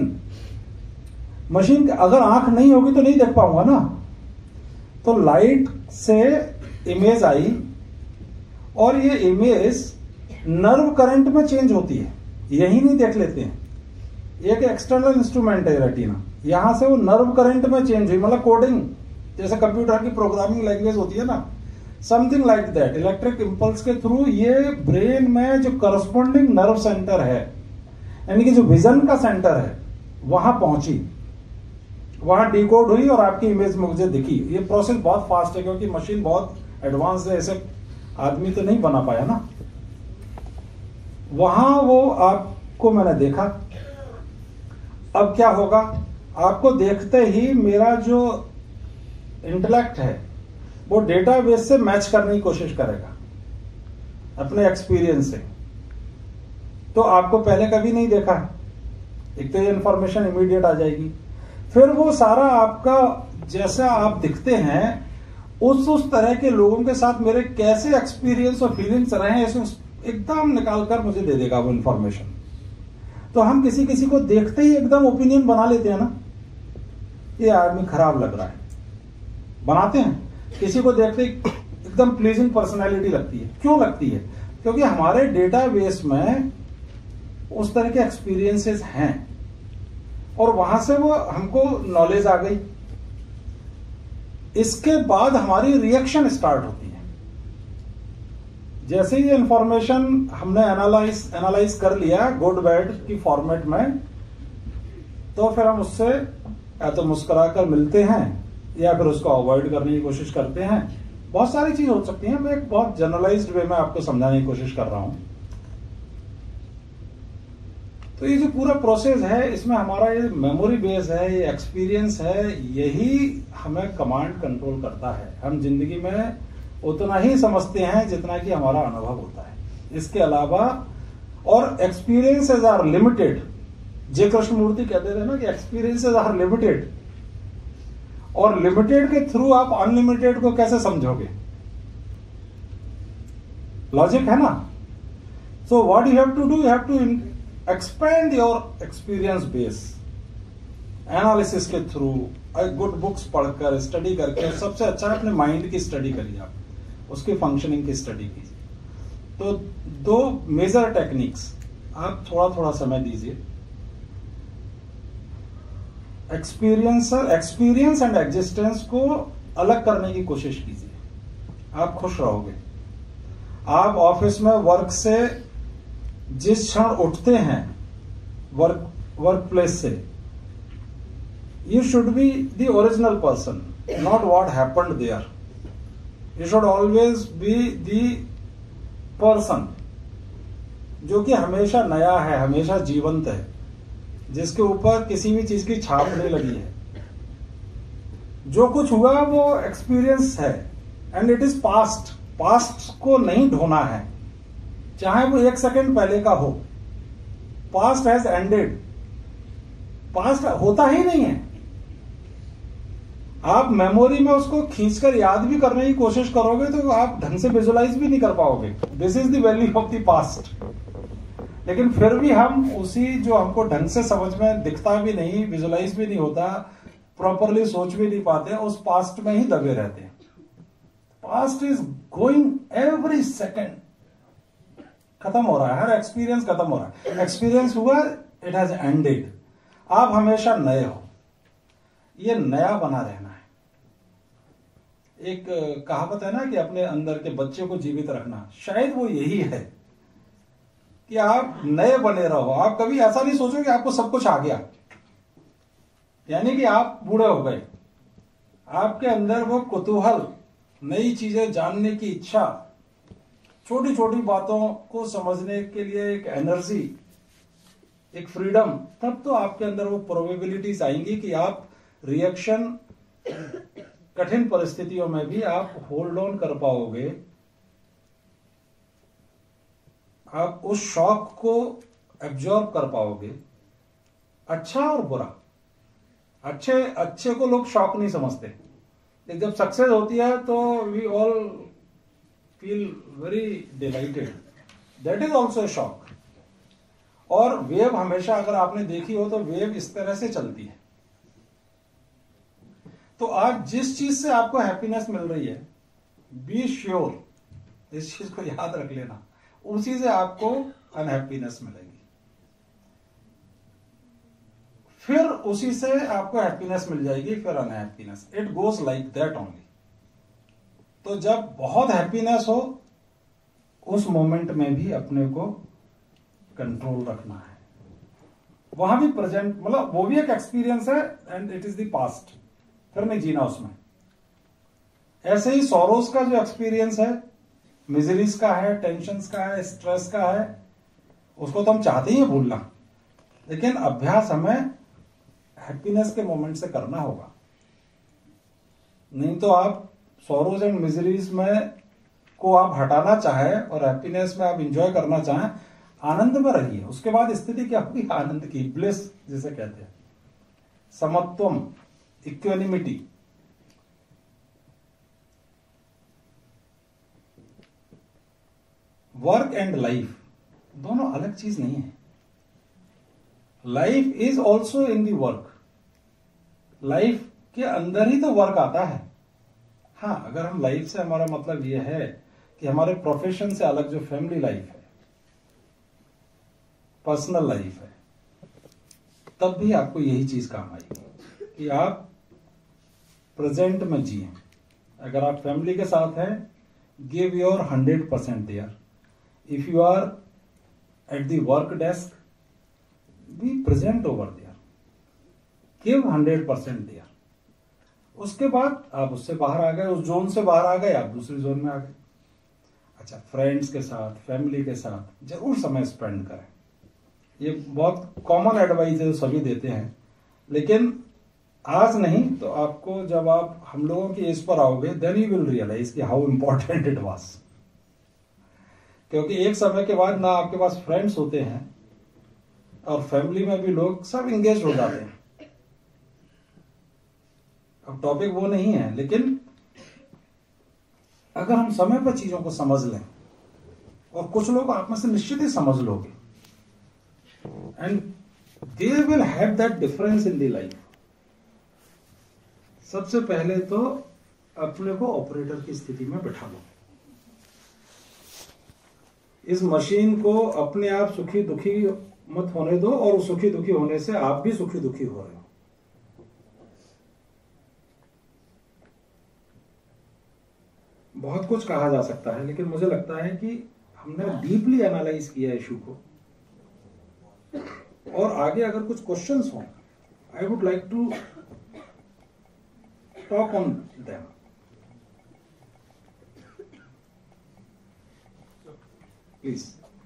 मशीन अगर आंख नहीं होगी तो नहीं देख पाऊंगा ना। तो लाइट से इमेज आई और ये इमेज नर्व करंट में चेंज होती है, यही नहीं देख लेते हैं। एक एक्सटर्नल इंस्ट्रूमेंट है रेटिना, यहां से वो नर्व करंट में चेंज हुई, मतलब कोडिंग, जैसे कंप्यूटर की प्रोग्रामिंग लैंग्वेज होती है ना, something like that. Electric impulse के थ्रू ये ब्रेन में जो करस्पॉन्डिंग नर्व सेंटर है, यानी कि जो विजन का सेंटर है, वहां पहुंची, वहां डिकोड हुई और आपकी इमेज मुझे दिखी। ये प्रोसेस बहुत फास्ट है, क्योंकि मशीन बहुत एडवांस है, ऐसे आदमी तो नहीं बना पाया ना। वहां वो आपको मैंने देखा। अब क्या होगा? आपको देखते ही मेरा जो इंटेलेक्ट है वो डेटाबेस से मैच करने की कोशिश करेगा अपने एक्सपीरियंस से। तो आपको पहले कभी नहीं देखा, एक तो ये इंफॉर्मेशन इमीडिएट आ जाएगी। फिर वो सारा आपका, जैसा आप दिखते हैं उस तरह के लोगों के साथ मेरे कैसे एक्सपीरियंस और फीलिंग्स रहे, ऐसे एकदम निकाल कर मुझे दे देगा वो इंफॉर्मेशन। तो हम किसी को देखते ही एकदम ओपिनियन बना लेते हैं ना, ये आदमी खराब लग रहा है, बनाते हैं। किसी को देखते ही एकदम प्लीजिंग पर्सनैलिटी लगती है। क्यों लगती है? क्योंकि हमारे डेटाबेस में उस तरह के एक्सपीरियंसेस हैं और वहां से वो हमको नॉलेज आ गई। इसके बाद हमारी रिएक्शन स्टार्ट होती है। जैसे ही इंफॉर्मेशन हमने एनालाइज कर लिया गुड बैड की फॉर्मेट में, तो फिर हम उससे या तो मुस्कुराकर मिलते हैं या फिर उसको अवॉइड करने की कोशिश करते हैं। बहुत सारी चीज हो सकती है। मैं एक बहुत जनरलाइज्ड वे में आपको समझाने की कोशिश कर रहा हूं। तो ये जो पूरा प्रोसेस है, इसमें हमारा ये मेमोरी बेस है, ये एक्सपीरियंस है, यही हमें कमांड कंट्रोल करता है। हम जिंदगी में उतना ही समझते हैं जितना कि हमारा अनुभव होता है। इसके अलावा, और experiences are limited. J Krishnamurti कहते थे ना कि एक्सपीरियंसेस आर लिमिटेड, और लिमिटेड के थ्रू आप अनलिमिटेड को कैसे समझोगे? लॉजिक है ना। So what you have to do, you have to expand your experience base analysis के थ्रू, गुड बुक्स पढ़कर, स्टडी करके। सबसे अच्छा है अपने माइंड की स्टडी करिए, आप उसकी फंक्शनिंग की स्टडी कीजिए। तो दो मेजर टेक्निक्स आप थोड़ा थोड़ा समय दीजिए। एक्सपीरियंस एंड एग्जिस्टेंस को अलग करने की कोशिश कीजिए, आप खुश रहोगे। आप ऑफिस में वर्क से जिस क्षण उठते हैं, वर्क प्लेस से, you should be the original person, not what happened there. You should always be the person जो कि हमेशा नया है, हमेशा जीवंत है, जिसके ऊपर किसी भी चीज की छाप नहीं लगी है। जो कुछ हुआ वो एक्सपीरियंस है, and it is past. Past को नहीं ढोना है, चाहे वो 1 सेकंड पहले का हो। पास्ट हैज एंडेड, पास्ट होता ही नहीं है। आप मेमोरी में उसको खींचकर याद भी करने की कोशिश करोगे तो आप ढंग से विजुलाइज भी नहीं कर पाओगे। This is the value of the past. लेकिन फिर भी हम उसी, जो हमको ढंग से समझ में दिखता भी नहीं, विजुलाइज भी नहीं होता, प्रॉपरली सोच भी नहीं पाते, उस पास्ट में ही दबे रहते हैं। Past is going every second, खत्म हो रहा है, हर एक्सपीरियंस खत्म हो रहा है। एक्सपीरियंस हुआ, इट हैज एंडेड। आप हमेशा नए हो, ये नया बना रहना है। एक कहावत है ना कि अपने अंदर के बच्चे को जीवित रखना, शायद वो यही है कि आप नए बने रहो। आप कभी ऐसा नहीं सोचो कि आपको सब कुछ आ गया, यानी कि आप बूढ़े हो गए। आपके अंदर वो कुतूहल, नई चीजें जानने की इच्छा, छोटी छोटी बातों को समझने के लिए एक एनर्जी, एक फ्रीडम, तब तो आपके अंदर वो प्रोबेबिलिटीज आएंगी कि आप रिएक्शन, कठिन परिस्थितियों में भी आप होल्ड ऑन कर पाओगे। आप उस शॉक को एब्जॉर्ब कर पाओगे, अच्छा और बुरा। अच्छे को लोग शॉक नहीं समझते, लेकिन जब सक्सेस होती है तो we all feel very delighted, that is also a shock. और वेव हमेशा, अगर आपने देखी हो तो वेव इस तरह से चलती है। तो आज जिस चीज से आपको हैप्पीनेस मिल रही है, बी श्योर, इस चीज को याद रख लेना, उसी से आपको अनहैप्पीनेस मिलेगी, फिर उसी से आपको हैप्पीनेस मिल जाएगी, फिर unhappiness. It goes like that only. तो जब बहुत हैप्पीनेस हो, उस मोमेंट में भी अपने को कंट्रोल रखना है। वहां भी प्रेजेंट, मतलब वो भी एक एक्सपीरियंस है, and it is the past, फिर नहीं जीना उसमें। ऐसे ही सॉरोस का जो एक्सपीरियंस है, मिजरीज का है, टेंशंस का है, स्ट्रेस का है, उसको तो हम चाहते ही हैं भूलना, लेकिन अभ्यास हमें हैप्पीनेस के मोमेंट से करना होगा। नहीं तो आप सॉरोज एंड मिजरीज में को आप हटाना चाहे और हैप्पीनेस में आप इंजॉय करना चाहें, आनंद में रहिए। उसके बाद स्थिति क्या होगी? आनंद की, ब्लिस जिसे कहते हैं, समत्वम, इक्वेनिमिटी। वर्क एंड लाइफ दोनों अलग चीज नहीं है। Life is also in the work. Life के अंदर ही तो वर्क आता है। हाँ, अगर हम लाइफ से, हमारा मतलब यह है कि हमारे प्रोफेशन से अलग जो फैमिली लाइफ है, पर्सनल लाइफ है, तब भी आपको यही चीज काम आएगी कि आप प्रेजेंट में जिए। अगर आप फैमिली के साथ हैं, give your 100% there. If you are at the work desk, be present over there, give 100% there. उसके बाद आप उससे बाहर आ गए, उस जोन से बाहर आ गए, आप दूसरी जोन में आ गए। अच्छा, फ्रेंड्स के साथ, फैमिली के साथ जरूर समय स्पेंड करें, ये बहुत कॉमन एडवाइस है, सभी देते हैं, लेकिन आज नहीं तो आपको जब आप हम लोगों की एज पर आओगे देन यू विल रियलाइज कि हाउ इंपॉर्टेंट इट वाज। क्योंकि एक समय के बाद ना आपके पास फ्रेंड्स होते हैं और फैमिली में भी लोग सब इंगेज हो जाते हैं। अब टॉपिक वो नहीं है, लेकिन अगर हम समय पर चीजों को समझ लें, और कुछ लोग आप में से निश्चित ही समझ लोगे, and they will have that difference in the life. सबसे पहले तो अपने को ऑपरेटर की स्थिति में बैठा लो। इस मशीन को अपने आप सुखी दुखी मत होने दो, और सुखी दुखी होने से आप भी सुखी दुखी हो रहे हो। बहुत कुछ कहा जा सकता है, लेकिन मुझे लगता है कि हमने डीपली एनालाइज किया इशू को, और आगे अगर कुछ क्वेश्चंस हो, I would like to talk on them. Please.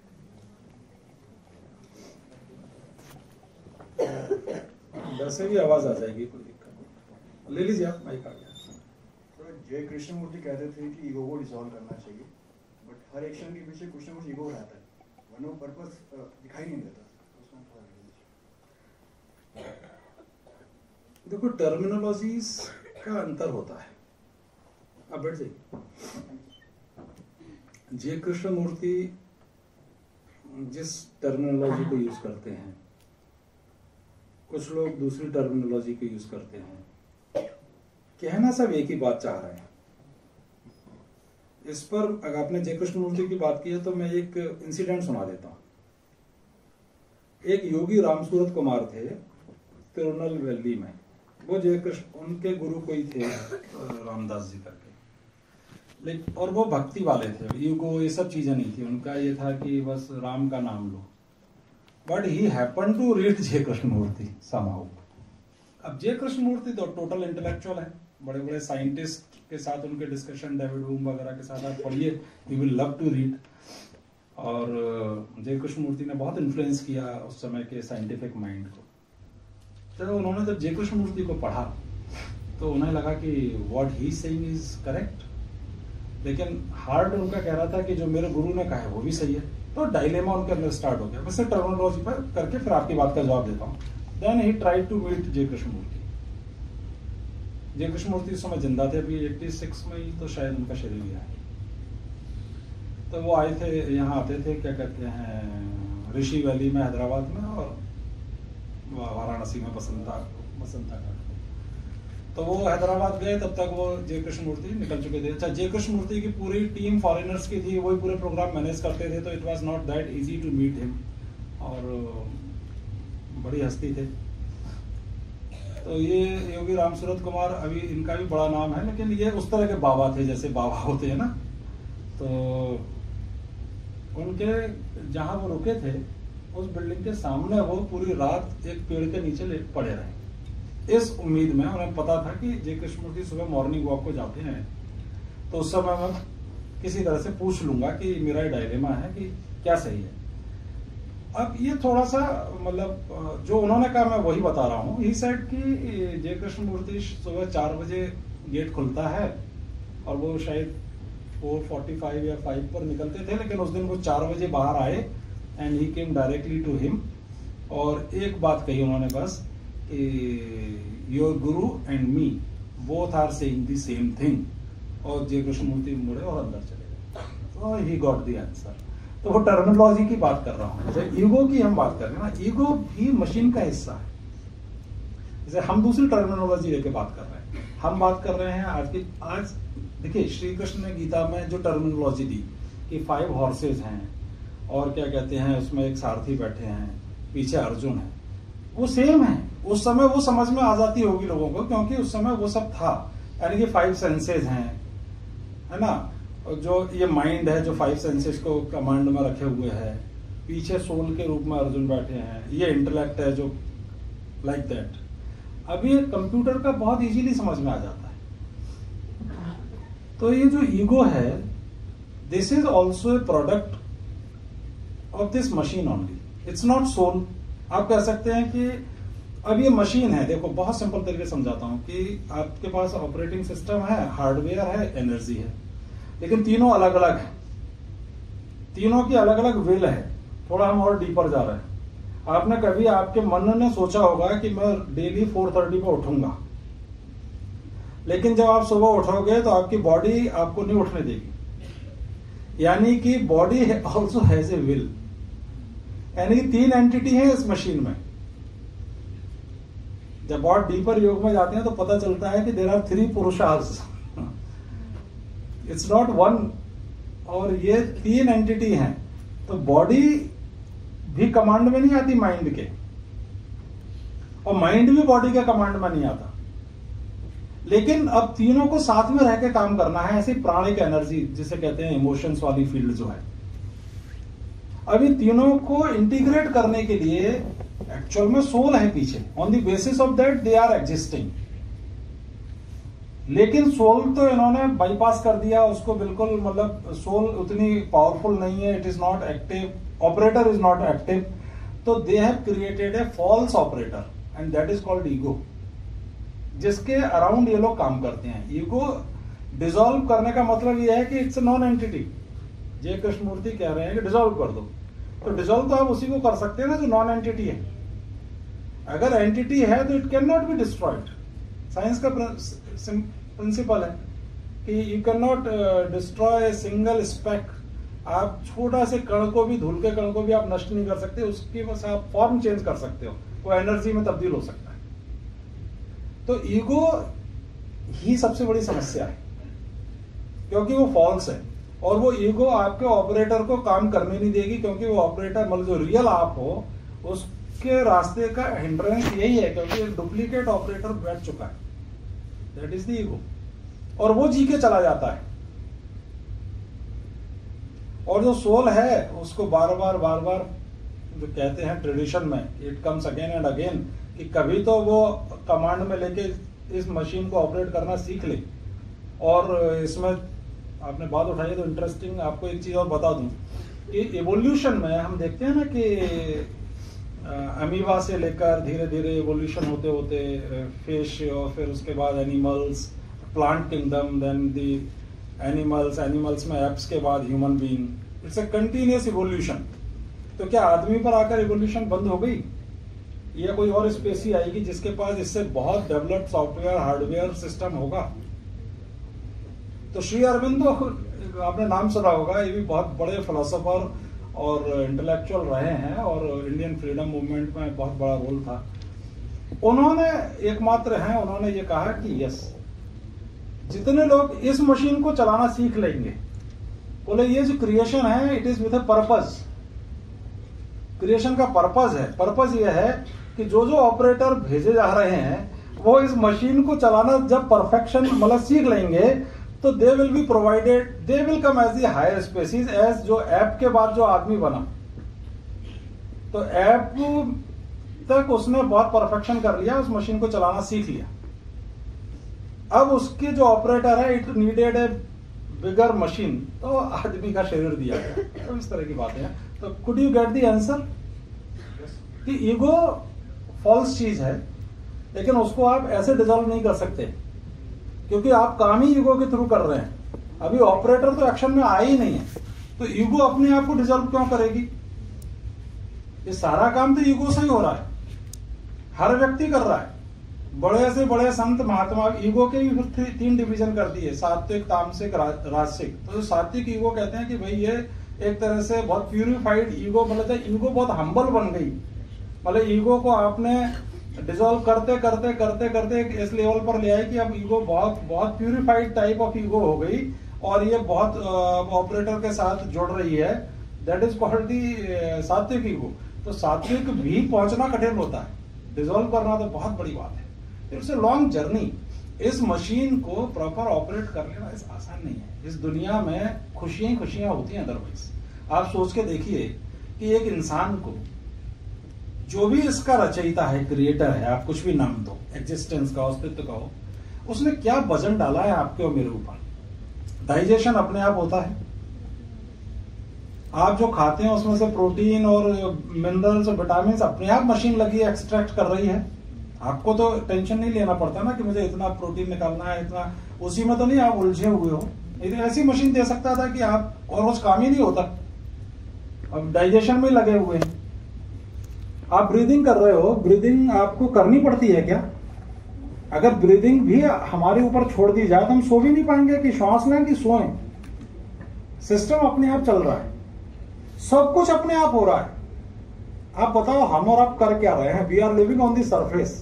वैसे भी आवाज आ जाएगी, कोई दिक्कत नहीं। ले लीजिए आप, माइक आ गया। जय कृष्णमूर्ति कहते थे कि ईगो को डिसॉल्व करना चाहिए, बट हर एक्शन के पीछे कुछ ना कुछ ईगो रहता है, वरना वो पर्पस दिखाई नहीं देता। देखो, टर्मिनोलॉजीज का अंतर होता है। आप बैठ जाइए। जय कृष्णमूर्ति जिस टर्मिनोलॉजी को यूज करते हैं, कुछ लोग दूसरी टर्मिनोलॉजी को यूज करते हैं। कहना सब एक ही बात चाह रहे हैं। इस पर अगर आपने जय कृष्णमूर्ति की बात की है तो मैं एक इंसिडेंट सुना देता हूं। एक योगी रामसूरत कुमार थे तिरुनेलवेली में। वो जय कृष्ण उनके गुरु कोई थे, रामदास जी करके, लेकिन और वो भक्ति वाले थे। ईगो ये सब चीजें नहीं थी उनका। ये था कि बस राम का नाम लो। But he happen to read J Krishnamurti somehow. अब जय कृष्णमूर्ति तो टोटल इंटेलेक्चुअल है, बड़े बड़े साइंटिस्ट के साथ उनके डिस्कशन, डेविड ह्यूम वगैरह के साथ आप पढ़िए, you will love to read. और जय कृष्णमूर्ति ने बहुत इन्फ्लुएंस किया उस समय के साइंटिफिक माइंड को। तो उन्होंने जब जय कृष्णमूर्ति को पढ़ा तो उन्हें लगा कि what he saying is correct, लेकिन हार्ट उनका कह रहा था कि जो मेरे गुरु ने कहा है वो भी सही है। तो डायलेमा उनके अंदर स्टार्ट हो गया। वैसे टर्मिनोलॉजी पर करके फिर आपकी बात का जवाब देता हूँ। Then he tried to meet J Krishnamurti. जय कृष्णमूर्ति उस समय जिंदा थे, अभी 86 में ही तो शायद उनका शरीर गया है। तो वो आए थे, यहाँ आते थे, क्या कहते हैं, ऋषि वैली में हैदराबाद में, और वाराणसी में बसंता घाट। तो वो हैदराबाद गए, तब तक वो जय कृष्णमूर्ति निकल चुके थे। अच्छा, जय कृष्णमूर्ति की पूरी टीम फॉरेनर्स की थी, वही पूरे प्रोग्राम मैनेज करते थे, तो it was not that easy to meet him. और बड़ी हस्ती थे। तो ये योगी रामसूरत कुमार, अभी इनका भी बड़ा नाम है, लेकिन ये उस तरह के बाबा थे जैसे बाबा होते हैं ना। तो उनके जहां वो रुके थे उस बिल्डिंग के सामने वो पूरी रात एक पेड़ के नीचे पड़े रहे, इस उम्मीद में। उन्हें पता था कि जय कृष्णमूर्ति सुबह मॉर्निंग वॉक को जाते हैं, तो उस समय मैं किसी तरह से पूछ लूंगा कि मेरा डायलेमा है कि क्या सही है। अब ये थोड़ा सा मतलब जो उन्होंने कहा मैं वही बता रहा हूँ। ही सेड कि जय कृष्णमूर्ति सुबह 4 बजे गेट खुलता है और वो शायद 4:45 या 5 पर निकलते थे, लेकिन उस दिन वो 4 बजे बाहर आए and he came directly to him. और एक बात कही उन्होंने बस कि your guru and me both are saying the same thing. और जय कृष्णमूर्ति मुड़े और अंदर चले गए। तो ही गॉट द आंसर। तो वो टर्मिनोलॉजी की बात कर रहा हूं। जैसे ईगो की हम बात कर रहे हैं ना, ईगो भी मशीन का हिस्सा है। जैसे हम दूसरी टर्मिनोलॉजी लेके बात कर रहे हैं, हम बात कर रहे हैं आज देखिए श्री कृष्ण ने गीता में जो टर्मिनोलॉजी दी कि 5 हॉर्सेज हैं और क्या कहते हैं उसमें एक सारथी बैठे हैं, पीछे अर्जुन है, वो सेम है। उस समय वो समझ में आ जाती होगी लोगों को, क्योंकि उस समय वो सब था। यानी कि 5 सेंसेज हैं, है ना, जो ये माइंड है जो 5 सेंसेस को कमांड में रखे हुए है, पीछे सोल के रूप में अर्जुन बैठे हैं, ये इंटेलेक्ट है जो लाइक दैट। अब ये कंप्यूटर का बहुत इजीली समझ में आ जाता है। तो ये जो ईगो है, this is also a product of this machine only. It's not soul. आप कह सकते हैं कि अब ये मशीन है, देखो बहुत सिंपल तरीके से समझाता हूं कि आपके पास ऑपरेटिंग सिस्टम है, हार्डवेयर है, एनर्जी है, लेकिन तीनों अलग अलग है, तीनों की अलग अलग विल है। थोड़ा हम और डीपर जा रहे हैं। आपने कभी आपके मन ने सोचा होगा कि मैं डेली 4:30 पे उठूंगा, लेकिन जब आप सुबह उठोगे तो आपकी बॉडी आपको नहीं उठने देगी। यानी कि body also has a will, यानी कि 3 एंटिटी है इस मशीन में। जब बहुत डीपर योग में जाते हैं तो पता चलता है कि देयर आर 3 पुरुषार्थ, इट्स नॉट 1, और ये 3 एंटिटी हैं। तो बॉडी भी कमांड में नहीं आती माइंड के, और माइंड भी बॉडी के कमांड में नहीं आता, लेकिन अब तीनों को साथ में रह के काम करना है। ऐसी प्राणिक एनर्जी जिसे कहते हैं इमोशंस वाली फील्ड जो है, अब इन तीनों को इंटीग्रेट करने के लिए एक्चुअल में सोल है पीछे। On the basis of that they are existing, लेकिन सोल तो इन्होंने बाईपास कर दिया उसको बिल्कुल, मतलब सोल उतनी पावरफुल नहीं है, it is not active, operator is not active. तो they have created a false operator and that is called ego, जिसके अराउंड ये लोग काम करते हैं। ईगो डिसॉल्व करने का मतलब ये है कि इट्स अ नॉन एंटिटी। जय कृष्णमूर्ति कह रहे हैं कि डिसॉल्व कर दो, तो डिसॉल्व तो आप उसी को कर सकते हैं ना जो नॉन एंटिटी है। अगर एंटिटी है तो it can not be destroyed. Science का प्रिंसिपल है कि you can not destroy a single speck. आप छोटा से कण को भी, धूल के कण को भी आप नष्ट नहीं कर सकते, उसकी बस आप फॉर्म चेंज कर सकते हो, वो एनर्जी में तब्दील हो सकता है। तो ईगो ही सबसे बड़ी समस्या है, क्योंकि वो फॉल्स है, और वो ईगो आपके ऑपरेटर को काम करने नहीं देगी, क्योंकि वो ऑपरेटर मतलब जो रियल आप हो उसके रास्ते का हिंड्रेंस यही है, क्योंकि एक डुप्लीकेट ऑपरेटर बैठ चुका है, दैट इज द ईगो, और वो जी के चला जाता है। और जो सोल है उसको बार बार जो कहते हैं ट्रेडिशन में, it comes again and again, कि कभी तो वो कमांड में लेके इस मशीन को ऑपरेट करना सीख ले। और इसमें आपने बात उठाई तो इंटरेस्टिंग, आपको एक चीज और बता दूं कि इवोल्यूशन में हम देखते हैं ना कि अमीबा से लेकर धीरे धीरे इवोल्यूशन होते होते फिश, और फिर उसके बाद animals, plant kingdom, then the animals में एप्स के बाद human being, it's a continuous evolution. तो क्या आदमी पर आकर इवोल्यूशन बंद हो गई, या कोई और स्पेसी आएगी जिसके पास इससे बहुत डेवलप्ड सॉफ्टवेयर हार्डवेयर सिस्टम होगा? तो श्री अरविंदो, आपने नाम सुना होगा, ये भी बहुत बड़े फिलोसोफर और इंटेलेक्चुअल रहे हैं, और इंडियन फ्रीडम मूवमेंट में बहुत बड़ा रोल था। उन्होंने एकमात्र हैं, उन्होंने ये कहा कि यस, जितने लोग इस मशीन को चलाना सीख लेंगे, बोले ये जो क्रिएशन है it is with a purpose. Creation का पर्पस है, पर्पस ये है कि जो जो ऑपरेटर भेजे जा रहे हैं वो इस मशीन को चलाना जब परफेक्शन मतलब सीख लेंगे, तो they will be provided, they will come as the higher species, as जो ऐप के बाद जो आदमी बना, तो ऐप तक उसने बहुत परफेक्शन कर लिया, उस मशीन को चलाना सीख लिया। अब उसके जो ऑपरेटर है, it needed a bigger machine, तो आदमी का शरीर दिया गया। तो इस तरह की बातें हैं। तो could you get the answer कि ईगो फॉल्स चीज है, लेकिन उसको आप ऐसे डिसॉल्व नहीं कर सकते, क्योंकि आप काम ही ईगो के थ्रू कर रहे हैं। अभी ऑपरेटर तो एक्शन में आया ही नहीं है, तो ईगो अपने आप को डिसॉल्व क्यों करेगी? ये सारा काम तो ईगो से ही हो रहा है, हर व्यक्ति कर रहा है। बड़े से बड़े संत महात्मा ईगो के भी 3 डिवीजन कर दिए, सात्विक, तामसिक, राजसिक। तो जो सात्विक ईगो कहते हैं कि भाई ये एक तरह से बहुत प्यूरिफाइड ईगो, मतलब ईगो बहुत हम्बल बन गई, मतलब ईगो को आपने डिसॉल्व करते करते करते करते इस लेवल पर ले आए कि अब ईगो बहुत बहुत प्यूरिफाइड टाइप ऑफ ईगो हो गई, और ये बहुत ऑपरेटर के साथ जुड़ रही है, दैट इज कॉल्ड दी सात्विक ईगो। तो सात्विक भी पहुंचना कठिन होता है, डिसॉल्व करना तो बहुत बड़ी बात है। It's a long journey. इस मशीन को प्रॉपर ऑपरेट कर लेना इस आसान नहीं है। इस दुनिया में खुशियां खुशियां होती हैं, अदरवाइज आप सोच के देखिए कि एक इंसान को, जो भी इसका रचयिता है, क्रिएटर है, आप कुछ भी नाम दो, एग्जिस्टेंस का, अस्तित्व का हो, उसने क्या वजन डाला है आपके और मेरे ऊपर। डाइजेशन अपने आप होता है, आप जो खाते हैं उसमें से प्रोटीन और मिनरल्स और विटामिन अपने आप मशीन लगी है, एक्सट्रैक्ट कर रही है। आपको तो टेंशन नहीं लेना पड़ता ना कि मुझे इतना प्रोटीन निकालना है, इतना उसी में तो नहीं आप उलझे हुए हो। ऐसी मशीन दे सकता था कि आप और रोज काम ही नहीं होता, अब डाइजेशन में लगे हुए हैं। आप ब्रीदिंग कर रहे हो, ब्रीदिंग आपको करनी पड़ती है क्या? अगर ब्रीदिंग भी हमारे ऊपर छोड़ दी जाए तो हम सो भी नहीं पाएंगे कि श्वास लें कि सोएं। सिस्टम अपने आप चल रहा है, सब कुछ अपने आप हो रहा है। आप बताओ हम और आप कर क्या रहे हैं? We are living on the surface.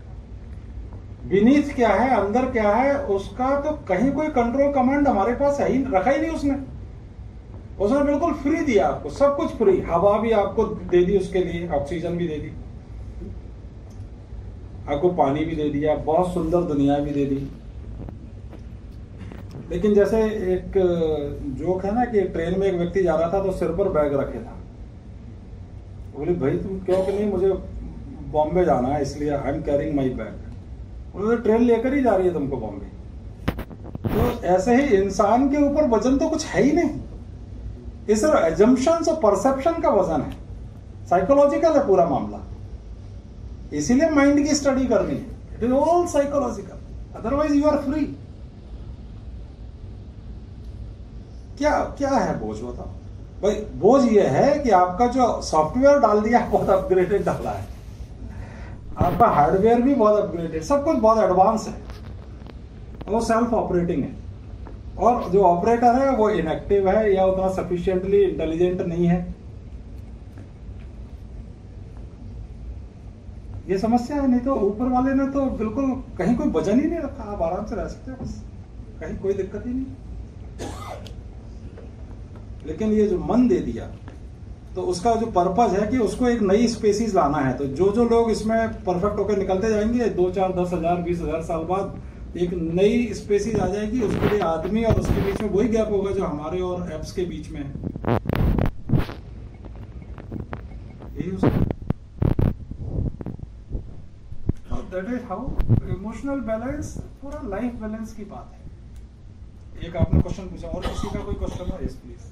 Beneath क्या है, अंदर क्या है, उसका तो कहीं कोई कंट्रोल कमांड हमारे पास है ही, रखा ही नहीं उसने। उसने बिल्कुल फ्री दिया आपको, सब कुछ फ्री। हवा भी आपको दे दी, उसके लिए ऑक्सीजन भी दे दी, आपको पानी भी दे दिया, बहुत सुंदर दुनिया भी दे दी। लेकिन जैसे एक जोक है ना कि ट्रेन में एक व्यक्ति जा रहा था तो सिर पर बैग रखे था। बोले भाई तुम क्यों? कि नहीं मुझे बॉम्बे जाना है इसलिए I am carrying my bag. बोले ट्रेन लेकर ही जा रही है तुमको बॉम्बे। तो ऐसे ही इंसान के ऊपर वजन तो कुछ है ही नहीं, ये सिर्फ एजम्पशंस और परसेप्शन का वजन है, साइकोलॉजिकल है पूरा मामला। इसीलिए माइंड की स्टडी करनी है, it is all psychological, otherwise you are free. क्या क्या है बोझ बताओ भाई? बोझ ये है कि आपका जो सॉफ्टवेयर डाल दिया बहुत अपग्रेडेड डाला है, आपका हार्डवेयर भी बहुत अपग्रेडेड, सब कुछ बहुत एडवांस है, वो सेल्फ ऑपरेटिंग है। और जो ऑपरेटर है वो इनएक्टिव है या उतना सफिशिएंटली इंटेलिजेंट नहीं है। ये समस्या है। नहीं तो ऊपर वाले ने तो बिल्कुल कहीं कोई वजन ही नहीं रखा, आप आराम से रह सकते हो, बस कहीं कोई दिक्कत ही नहीं। लेकिन ये जो मन दे दिया तो उसका जो पर्पज है कि उसको एक नई स्पेसीज लाना है। तो जो जो लोग इसमें परफेक्ट होकर निकलते जाएंगे 2, 4, 10,000, 20,000 साल बाद एक नई स्पेसीज आ जाएगी। उसके लिए आदमी और उसके बीच में वही गैप होगा जो हमारे और एप्स के बीच में है। यही उसका that is how emotional balance पूरा लाइफ बैलेंस की बात है। एक आपने क्वेश्चन पूछा, और किसी का कोई क्वेश्चन हो? Yes please.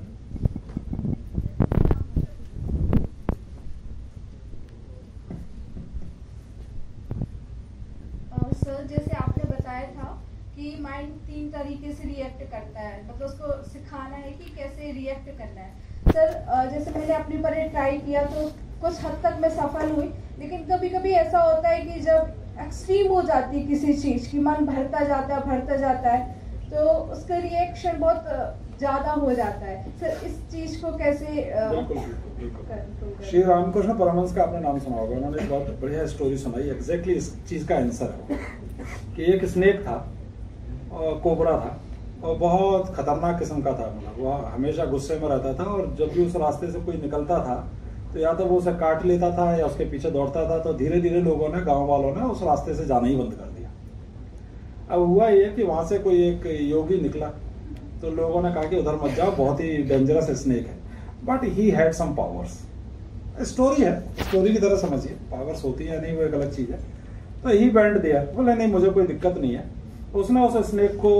सर जैसे आपने बताया था कि माइंड 3 तरीके से रिएक्ट करता है, मतलब उसको सिखाना है कि कैसे रिएक्ट करना है। सर जैसे मैंने अपने पर ट्राई किया तो कुछ हद तक मैं सफल हुई, लेकिन कभी कभी ऐसा होता है कि जब एक्सट्रीम हो जाती है किसी चीज की, मन भरता जाता है तो उसका रिएक्शन बहुत ज्यादा हो जाता है। सर इस चीज को कैसे श्री रामकृष्ण परमहंस का आपने नाम सुना होगा, उन्होंने एक बहुत बढ़िया स्टोरी सुनाई, एग्जैक्टली इस चीज का आंसर है कि एक स्नेक था और कोबरा था और बहुत खतरनाक किस्म का था। मतलब वो हमेशा गुस्से में रहता था और जब भी उस रास्ते से कोई निकलता था तो या तो वो उसे काट लेता था या उसके पीछे दौड़ता था। तो धीरे धीरे लोगों ने, गांव वालों ने उस रास्ते से जाना ही बंद कर दिया। अब हुआ ये कि वहां से कोई एक योगी निकला तो लोगों ने कहा कि उधर मत जाओ, बहुत ही डेंजरस स्नेक है, but he had some powers. Story है, स्टोरी की तरह समझिए, पावर्स होती है नहीं वो एक अलग चीज है। तो ही बैंड दिया, बोले नहीं मुझे कोई दिक्कत नहीं है। उसने उस स्नेक को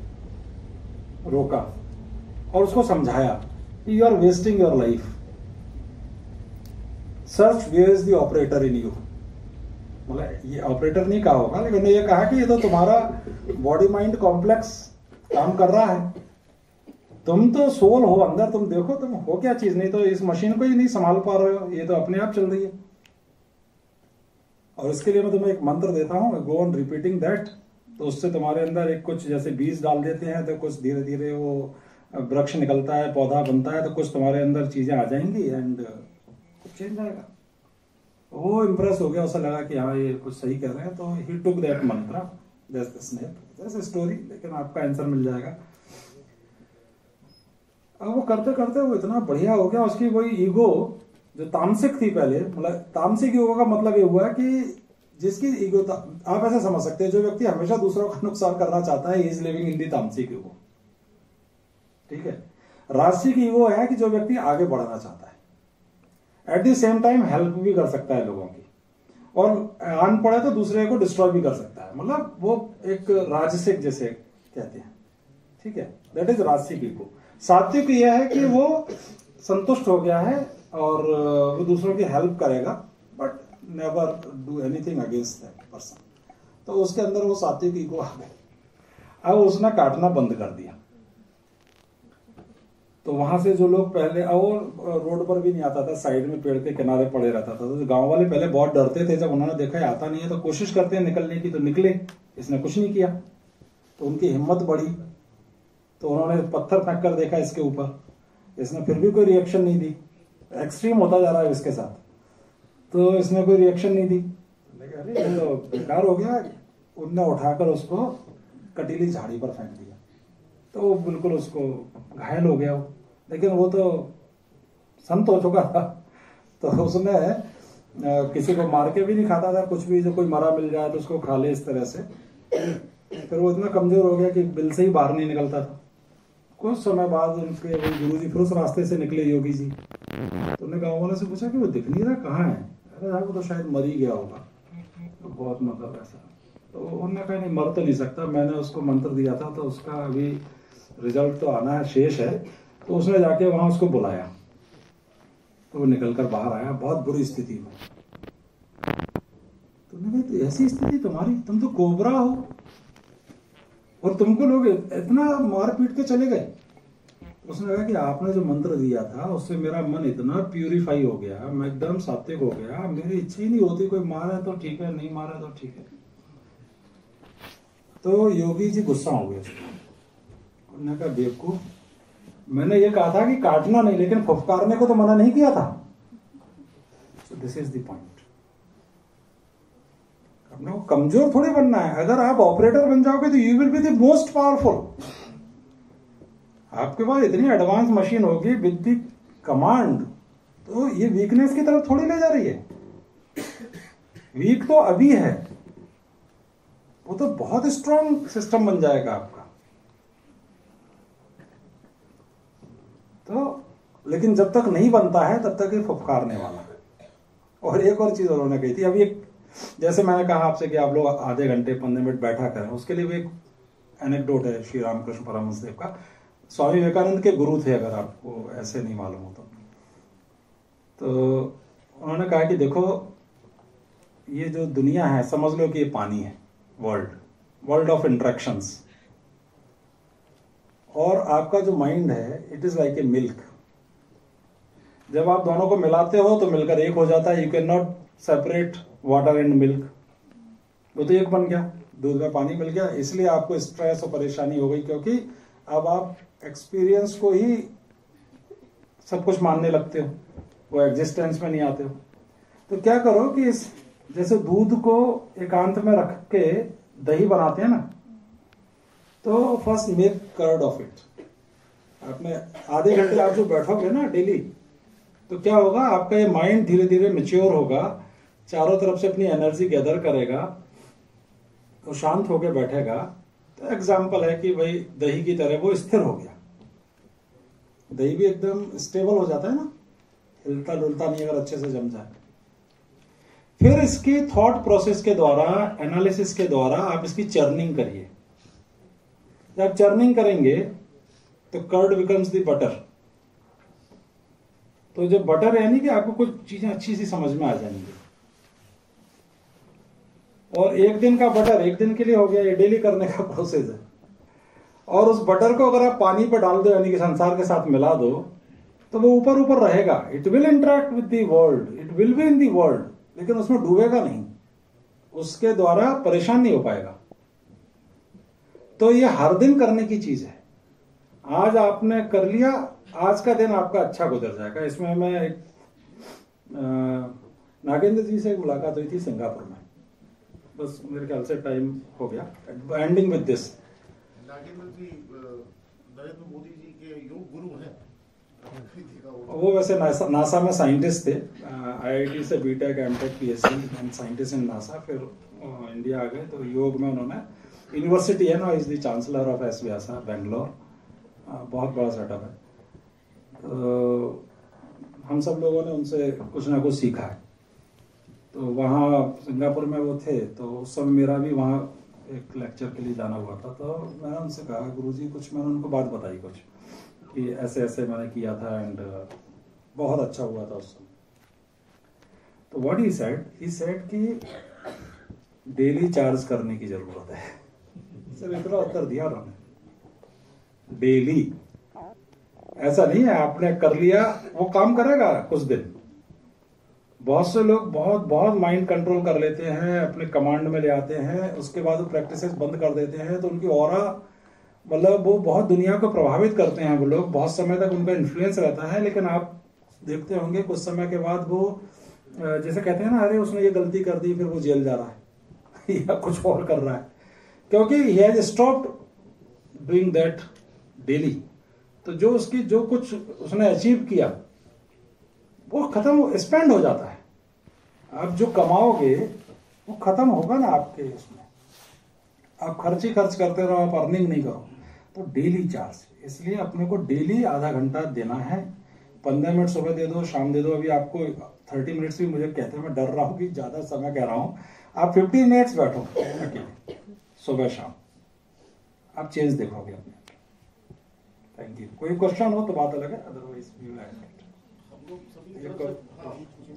रोका और उसको समझाया you are wasting your life, search where is the operator in you. मतलब ये ऑपरेटर नहीं कहा होगा, लेकिन ये कहा कि ये तो तुम्हारा बॉडी माइंड कॉम्प्लेक्स काम कर रहा है, तुम तो सोल हो अंदर, तुम देखो तुम हो क्या चीज, नहीं तो इस मशीन को ही नहीं संभाल पा रहे हो, ये तो अपने आप चल रही है। और इसके लिए मैं तुम्हें एक मंत्र देता हूं, गो ऑन रिपीटिंग दैट। तो उससे तुम्हारे अंदर एक कुछ जैसे बीज डाल देते हैं तो कुछ धीरे धीरे वो वृक्ष निकलता है, पौधा बनता है, तो कुछ तुम्हारे अंदर चीजें आ जाएंगी एंड चेंज आएगा। वो इम्प्रेस हो गया, उसे लगा कि हाँ ये कुछ सही कह रहे हैं, तो he took that mantra, that's the snake, that's story. लेकिन आपका आंसर मिल जाएगा। अब वो करते करते वो इतना बढ़िया हो गया, उसकी वही ईगो जो तामसिक थी पहले, मतलब तामसिक ईगो का मतलब ये हुआ कि जिसकी ईगो, आप ऐसे समझ सकते हैं जो व्यक्ति हमेशा दूसरों का नुकसान करना चाहता है, इज लिविंग इन दी तामसिक ईगो। ठीक है। राजसिक ईगो है कि जो व्यक्ति आगे बढ़ना चाहता है, at the same time help भी कर सकता है लोगों की, और आन पड़े तो दूसरे को डिस्ट्रॉय भी कर सकता है। मतलब वो एक राजसिक जैसे कहते हैं। ठीक है, दैट इज राजसिक ईगो। सात्विक यह है कि वो संतुष्ट हो गया है और वो दूसरों की हेल्प करेगा, but never do anything against that person. तो उसके अंदर वो सात्विक ईगो आ गई। अब उसने काटना बंद कर दिया। तो वहां से जो लोग पहले, और रोड पर भी नहीं आता था, साइड में पेड़ के किनारे पड़े रहता था। तो गांव वाले पहले बहुत डरते थे, जब उन्होंने देखा आता नहीं है तो कोशिश करते हैं निकलने की, तो निकले। इसने कुछ नहीं किया, तो उनकी हिम्मत बढ़ी। तो उन्होंने पत्थर फेंक कर देखा इसके ऊपर, इसने फिर भी कोई रिएक्शन नहीं दी। एक्सट्रीम होता जा रहा है इसके साथ, तो इसने कोई रिएक्शन नहीं दी। अरे ये तो बेकार हो गया। उनने उठाकर उसको कटीली झाड़ी पर फेंक दिया, तो बिल्कुल उसको घायल हो गया वो। लेकिन वो तो संत हो चुका था, तो उसने किसी को मार के भी नहीं खाता था कुछ भी। जो कोई मरा मिल जाए तो उसको खा ले इस तरह से। फिर वो इतना कमजोर हो गया कि बिल से ही बाहर नहीं निकलता था। कुछ समय बाद उनके गुरु जी फिर उस रास्ते से निकले, योगी जी। तो उन्होंने गाँव वालों से पूछा कि वो दिख नहीं रहा, कहाँ है? अरे यार वो तो शायद मर ही गया होगा। तो बहुत मतलब ऐसा। तो उन्होंने कहा नहीं, मर तो नहीं सकता, मैंने उसको मंत्र दिया था, तो उसका अभी रिजल्ट तो आना है, शेष है। तो उसने जाके वहां उसको बुलाया, तो वो निकलकर बाहर आया बहुत बुरी स्थिति में। तो उन्होंने कहा ऐसी स्थिति तुम्हारी, तुम तो कोबरा हो और तुमको लोग इतना मार पीट के चले गए। उसने कहा कि आपने जो मंत्र दिया था उससे मेरा मन इतना प्यूरिफाई हो गया, मैं एकदम सात्विक हो गया, मेरी इच्छा ही नहीं होती कोई मारा तो ठीक है, नहीं मारा तो ठीक है। तो योगी जी गुस्सा हो गए। उन्होंने कहा बेवकूफ, मैंने ये कहा था कि काटना नहीं, लेकिन फुफकारने को तो मना नहीं किया था। So this is the point. अपने को कमजोर थोड़ी बनना है। अगर आप ऑपरेटर बन जाओगे तो you will be the most powerful. आपके पास इतनी एडवांस मशीन होगी विद द कमांड, तो ये वीकनेस की तरफ थोड़ी ले जा रही है। वीक तो अभी है, वो तो बहुत स्ट्रांग सिस्टम बन जाएगा आपका। तो लेकिन जब तक नहीं बनता है तब तक ये फुफकारने वाला है। और एक और चीज उन्होंने कही थी, अभी एक, जैसे मैंने कहा आपसे कि आप लोग आधे घंटे 15 मिनट बैठा करें, उसके लिए भी एक एनेक्डोट है श्री रामकृष्ण परमहंस देव का। स्वामी विवेकानंद के गुरु थे, अगर आपको ऐसे नहीं मालूम हो तो उन्होंने कहा कि देखो ये जो दुनिया है, समझ लो कि ये पानी है, वर्ल्ड ऑफ इंटरेक्शंस, और आपका जो माइंड है it is like a milk. जब आप दोनों को मिलाते हो तो मिलकर एक हो जाता है। You can not separate water and milk, वो तो एक बन गया, दूध में पानी मिल गया। इसलिए आपको स्ट्रेस और परेशानी हो गई, क्योंकि अब आप एक्सपीरियंस को ही सब कुछ मानने लगते हो, वो एग्जिस्टेंस में नहीं आते हो। तो क्या करो कि इस जैसे दूध को एकांत में रख के दही बनाते हैं ना, तो first make curd of it. आपने आधे घंटे आप जो बैठोगे ना डेली, तो क्या होगा, आपका ये माइंड धीरे धीरे मैच्योर होगा, चारों तरफ से अपनी एनर्जी गैदर करेगा, तो शांत होकर बैठेगा। तो एग्जाम्पल है कि भाई दही की तरह वो स्थिर हो गया। दही भी एकदम स्टेबल हो जाता है ना, हिलता डुलता नहीं अगर अच्छे से जम जाए। फिर इसकी थॉट प्रोसेस के द्वारा, एनालिसिस के द्वारा आप इसकी चर्निंग करिए। जब चर्निंग करेंगे तो कर्ड बिकम्स द बटर। तो जब बटर यानी कि आपको कुछ चीजें अच्छी सी समझ में आ जाएंगी। और एक दिन का बटर एक दिन के लिए हो गया, ये डेली करने का प्रोसेस है। और उस बटर को अगर आप पानी पर डाल दो, यानी कि संसार के साथ मिला दो, तो वो ऊपर ऊपर रहेगा। It will interact with the world, it will be in the world, लेकिन उसमें डूबेगा नहीं, उसके द्वारा परेशान नहीं हो पाएगा। तो ये हर दिन करने की चीज है। आज आपने कर लिया, आज का दिन आपका अच्छा गुजर जाएगा। इसमें मैं एक नागेंद्र जी से एक मुलाकात हुई थी सिंगापुर में, बस मेरे ख्याल से टाइम हो गया, ending with this. Nagendra ji Narendra Modi ji के योग गुरु हैं। वो वैसे नासा में साइंटिस्ट थे, आईआईटी से BTech MTech PhD and scientist in NASA. फिर इंडिया आ गए तो योग में उन्होंने, यूनिवर्सिटी है ना, is the chancellor of S Vyasa Bangalore, बहुत बड़ा सेटअप है। तो हम सब लोगों ने उनसे कुछ ना कुछ सीखा है। तो वहाँ सिंगापुर में वो थे, तो उस समय मेरा भी वहाँ एक लेक्चर के लिए जाना हुआ था। तो मैंने उनसे कहा गुरुजी कुछ, मैंने उनको बात बताई कुछ कि ऐसे ऐसे मैंने किया था एंड बहुत अच्छा हुआ था उस समय। तो व्हाट ही सेड कि डेली चार्ज करने की जरूरत है। सिर्फ इतना उत्तर दिया उन्होंने, डेली। ऐसा नहीं है आपने कर लिया वो काम करेगा कुछ दिन। बहुत से लोग बहुत बहुत माइंड कंट्रोल कर लेते हैं, अपने कमांड में ले आते हैं, उसके बाद वो प्रैक्टिसेस बंद कर देते हैं, तो उनकी ऑरा मतलब वो बहुत दुनिया को प्रभावित करते हैं। वो लोग बहुत समय तक उनका इन्फ्लुएंस रहता है, लेकिन आप देखते होंगे कुछ समय के बाद वो जैसे कहते हैं ना, अरे उसने ये गलती कर दी, फिर वो जेल जा रहा है या कुछ और कर रहा है, क्योंकि he has stopped doing that daily. तो जो कुछ उसने अचीव किया वो खत्म, स्पेंड हो जाता है। आप जो कमाओगे वो खत्म होगा ना आपके इसमें। आप खर्च ही खर्च करते रहो, आप अर्निंग नहीं करो। तो डेली चार्ज, इसलिए अपने को डेली आधा घंटा देना है। 15 मिनट सुबह दे दो, शाम दे दो। अभी आपको 30 मिनट्स भी मुझे कहते हैं, मैं डर रहा हूँ कि ज्यादा समय कह रहा हूँ। आप 15 मिनट्स बैठो अकेले सुबह शाम, आप चेंज देखोगे अपने। Thank you. कोई क्वेश्चन हो तो बात अलग है, otherwise we will end it. हम लोग सभी हाँ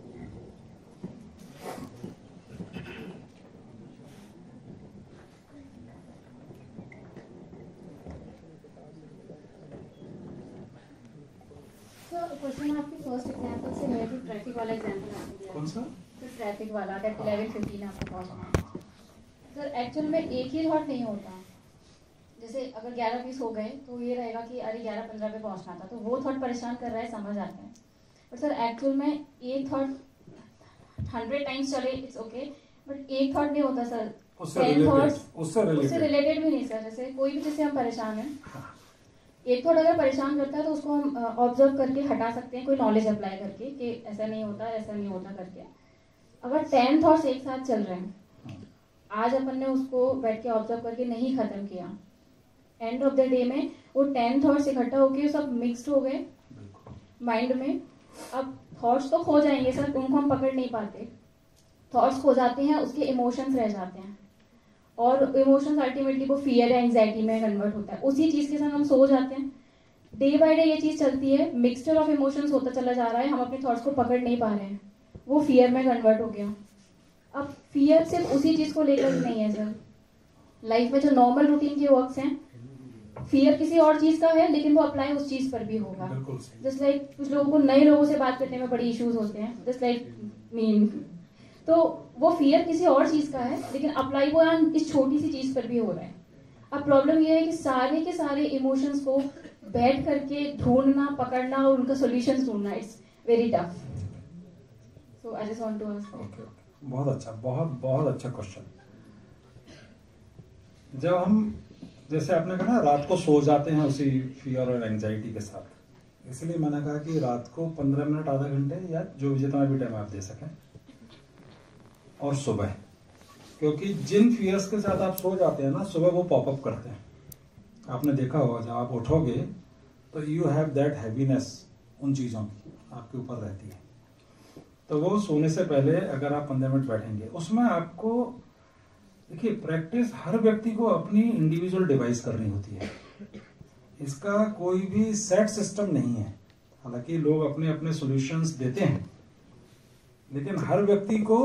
क्वेश्चन आपके फर्स्ट एग्जांपल से है कि ट्रैफिक वाला एग्जांपल आपने दिया। कौन सा? तो ट्रैफिक वाला दैट 11:15 आपको पहुंचना। सर एक्चुअल में एक ही थॉट नहीं होता। जैसे अगर 11:20 हो गए तो ये रहेगा कि अरे 11:15 पे पहुंचना था, तो वो थॉट परेशान कर रहा है, समझ आता है। बट सर एक्चुअल में एक थॉट 100 टाइम्स चले इट्स ओके, बट एक थॉट नहीं होता सर। उससे रिलेटेड भी नहीं सर। जैसे कोई भी, जैसे हम परेशान हैं, एक थॉट अगर परेशान करता है तो उसको हम ऑब्जर्व करके हटा सकते हैं, कोई नॉलेज अप्लाई करके कि ऐसा नहीं होता, ऐसा नहीं होता करके। अगर 10 थॉट्स एक साथ चल रहे हैं, आज अपन ने उसको बैठ के ऑब्जर्व करके नहीं खत्म किया, एंड ऑफ द डे में वो 10 थॉट्स इकट्ठा होके सब मिक्स्ड हो गए माइंड में। अब थॉट्स तो खो जाएंगे सर, उनको हम पकड़ नहीं पाते। थॉट्स खो जाते हैं, उसके इमोशंस रह जाते हैं, और इमोशंस अल्टीमेटली वो फियर या एंजाइटी में कन्वर्ट होता है। उसी चीज के साथ हम सो जाते हैं। डे बाय डे ये चीज चलती है, मिक्सचर ऑफ इमोशंस होता चला जा रहा है, हम अपने थॉट्स को पकड़ नहीं पा रहे हैं, वो फियर में कन्वर्ट हो गया। अब फियर सिर्फ उसी चीज को लेकर ही नहीं है सर। लाइफ में जो नॉर्मल रूटीन के वर्क्स हैं, फियर किसी और चीज का है, लेकिन वो अप्लाई उस चीज पर भी होगा। जस्ट लाइक कुछ लोगों को नए लोगों से बात करने में बड़ी इश्यूज होते हैं, जस्ट लाइक मीन, तो वो फियर किसी और चीज का है, लेकिन अप्लाई वो इस छोटी सी चीज पर भी हो रहा है। अब प्रॉब्लम ये है कि सारे के सारे इमोशंस को बैठ करके ढूंढना, पकड़ना और उनका सॉल्यूशंस ढूंढना, it's very tough. So I just want to ask. बहुत अच्छा, बहुत अच्छा क्वेश्चन। जब हम, जैसे आपने कहा ना, रात को सो जाते हैं उसी फियर और एंजाइटी के साथ, इसलिए मैंने कहा कि रात को 15 मिनट, आधा घंटे, या जो भी जितना भी टाइम आप दे सकें, और सुबह, क्योंकि जिन फियर्स के साथ आप सो जाते हैं ना, सुबह वो पॉपअप करते हैं। आपने देखा होगा, जब आप उठोगे तो यू हैव दैट हैवीनेस उन चीज़ों की आपके ऊपर रहती है। तो वो सोने से पहले अगर आप 15 मिनट बैठेंगे, उसमें आपको देखिए, प्रैक्टिस हर व्यक्ति को अपनी इंडिविजुअल डिवाइस करनी होती है। इसका कोई भी सेट सिस्टम नहीं है। हालांकि लोग अपने अपने सॉल्यूशंस देते हैं, लेकिन हर व्यक्ति को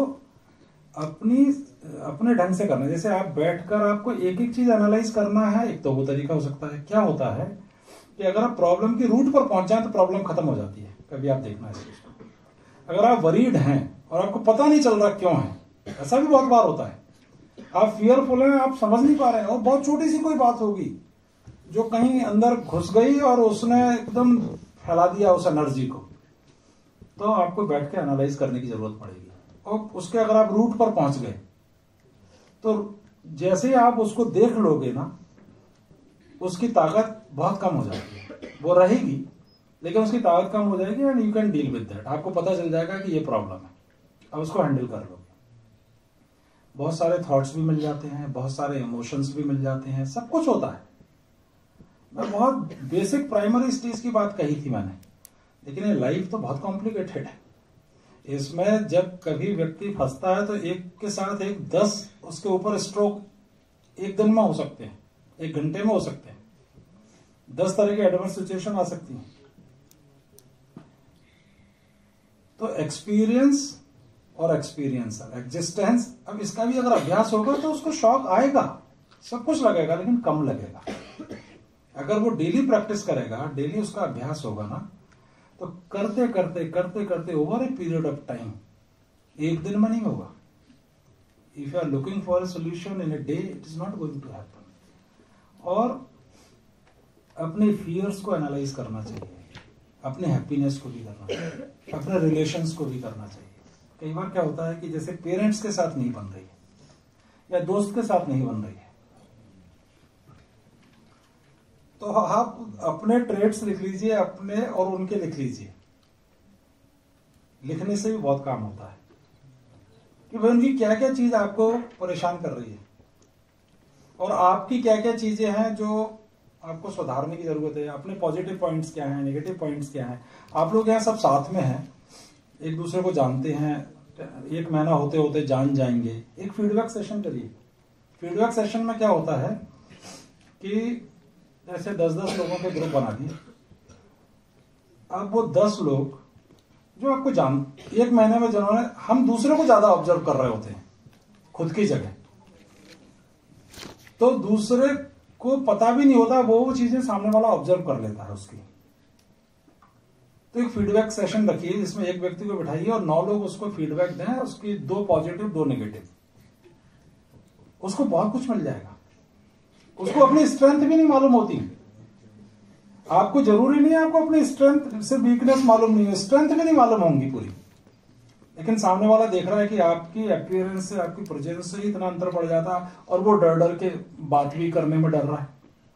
अपने ढंग से करना है। जैसे आप बैठकर आपको एक एक चीज एनालाइज करना है, एक तो वो तरीका हो सकता है। क्या होता है कि अगर आप प्रॉब्लम की रूट पर पहुंच जाए तो प्रॉब्लम खत्म हो जाती है। कभी आप देखना इस चीज को। अगर आप वरीड हैं और आपको पता नहीं चल रहा क्यों है, ऐसा भी बहुत बार होता है। आप फियरफुल हैं, आप समझ नहीं पा रहे हैं, और बहुत छोटी सी कोई बात होगी जो कहीं अंदर घुस गई और उसने एकदम फैला दिया उस एनर्जी को, तो आपको बैठ के एनालाइज करने की जरूरत पड़ेगी। और उसके अगर आप रूट पर पहुंच गए तो जैसे ही आप उसको देख लोगे ना, उसकी ताकत बहुत कम हो जाती है। वो रहेगी लेकिन उसकी ताकत कम हो जाएगी, and you can deal with that. आपको पता चल जाएगा कि ये प्रॉब्लम है, अब उसको हैंडल कर लोगे। बहुत सारे थॉट्स भी मिल जाते हैं, बहुत सारे इमोशंस भी मिल जाते हैं, सब कुछ होता है। मैं बहुत बेसिक प्राइमरी स्टेज की बात कही थी मैंने, लेकिन ये लाइफ तो बहुत कॉम्प्लिकेटेड है। इसमें जब कभी व्यक्ति फंसता है तो एक के साथ 10 उसके ऊपर स्ट्रोक एक दिन में हो सकते हैं, 1 घंटे में हो सकते हैं। 10 तरह की एडवर्स सिचुएशन आ सकती हैं। तो एक्सपीरियंस और एक्सपीरियंसर, एग्जिस्टेंस, अब इसका भी अगर अभ्यास होगा तो उसको शौक आएगा, सब कुछ लगेगा, लेकिन कम लगेगा। अगर वो डेली प्रैक्टिस करेगा, डेली उसका अभ्यास होगा ना, तो करते करते करते करते over a period of time, एक दिन में नहीं होगा। If you are looking for a solution in a day, it is not going to happen. और अपने फियर्स को एनालाइज करना चाहिए, अपने हैप्पीनेस को भी करना चाहिए, अपने रिलेशंस को भी करना चाहिए। कई बार क्या होता है कि जैसे पेरेंट्स के साथ नहीं बन रही है या दोस्त के साथ नहीं बन रही है, तो आप अपने ट्रेड्स लिख लीजिए, अपने और उनके लिख लीजिए। लिखने से भी बहुत काम होता है कि भाई उनकी क्या क्या चीज आपको परेशान कर रही है और आपकी क्या क्या चीजें हैं जो आपको सुधारने की जरूरत है। अपने पॉजिटिव पॉइंट्स क्या हैं, नेगेटिव पॉइंट्स क्या हैं। आप लोग यहाँ सब साथ में हैं, एक दूसरे को जानते हैं, एक महीना होते होते जान जाएंगे। एक फीडबैक सेशन करिए। फीडबैक सेशन में क्या होता है कि जैसे 10-10 लोगों के ग्रुप बना दिए। अब वो 10 लोग जो आपको एक महीने में जिन्होंने, हम दूसरे को ज्यादा ऑब्जर्व कर रहे होते हैं खुद की जगह, तो दूसरे को पता भी नहीं होता, वो चीजें सामने वाला ऑब्जर्व कर लेता है उसकी। तो एक फीडबैक सेशन रखिए जिसमें एक व्यक्ति को बिठाइए और 9 लोग उसको फीडबैक दें, उसकी 2 पॉजिटिव 2 नेगेटिव। उसको बहुत कुछ मिल जाएगा। उसको अपनी स्ट्रेंथ भी नहीं मालूम होती। आपको जरूरी नहीं है आपको अपनी स्ट्रेंथ से वीकनेस मालूम नहीं है, स्ट्रेंथ भी नहीं मालूम होंगी पूरी, लेकिन सामने वाला देख रहा है कि आपकी अपीयरेंस से, आपकी प्रेजेंस से इतना अंतर पड़ जाता है और वो डर डर के बात भी करने में डर रहा है।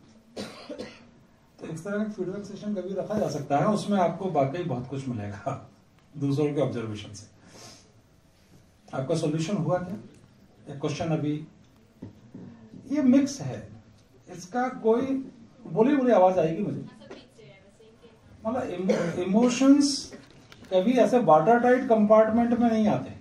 तो इस तरह का फीडबैक सेशन कभी रखा जा सकता है, उसमें आपको वाकई बहुत कुछ मिलेगा दूसरों के ऑब्जर्वेशन से। आपका सॉल्यूशन हुआ क्या? एक क्वेश्चन अभी, ये मिक्स है, इसका कोई बोली बोली आवाज आएगी मुझे, मतलब इमोशंस कभी ऐसे वाटर टाइट कंपार्टमेंट में नहीं आते।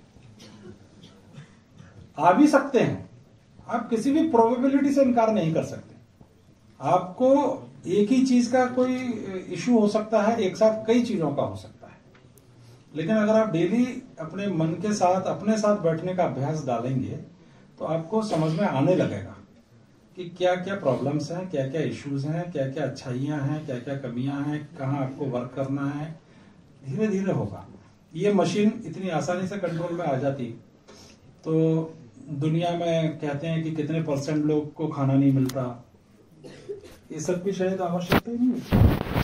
आ भी सकते हैं, आप किसी भी प्रोबेबिलिटी से इनकार नहीं कर सकते। आपको एक ही चीज का कोई इश्यू हो सकता है, एक साथ कई चीजों का हो सकता है, लेकिन अगर आप डेली अपने मन के साथ, अपने साथ बैठने का अभ्यास डालेंगे तो आपको समझ में आने लगेगा कि क्या क्या प्रॉब्लम्स हैं, क्या क्या इश्यूज हैं, क्या क्या अच्छाइयां हैं, क्या क्या कमियां हैं, कहाँ आपको वर्क करना है। धीरे धीरे होगा। ये मशीन इतनी आसानी से कंट्रोल में आ जाती तो दुनिया में कहते हैं कि कितने % लोग को खाना नहीं मिलता, ये सब भी शायद आवश्यकता ही नहीं है।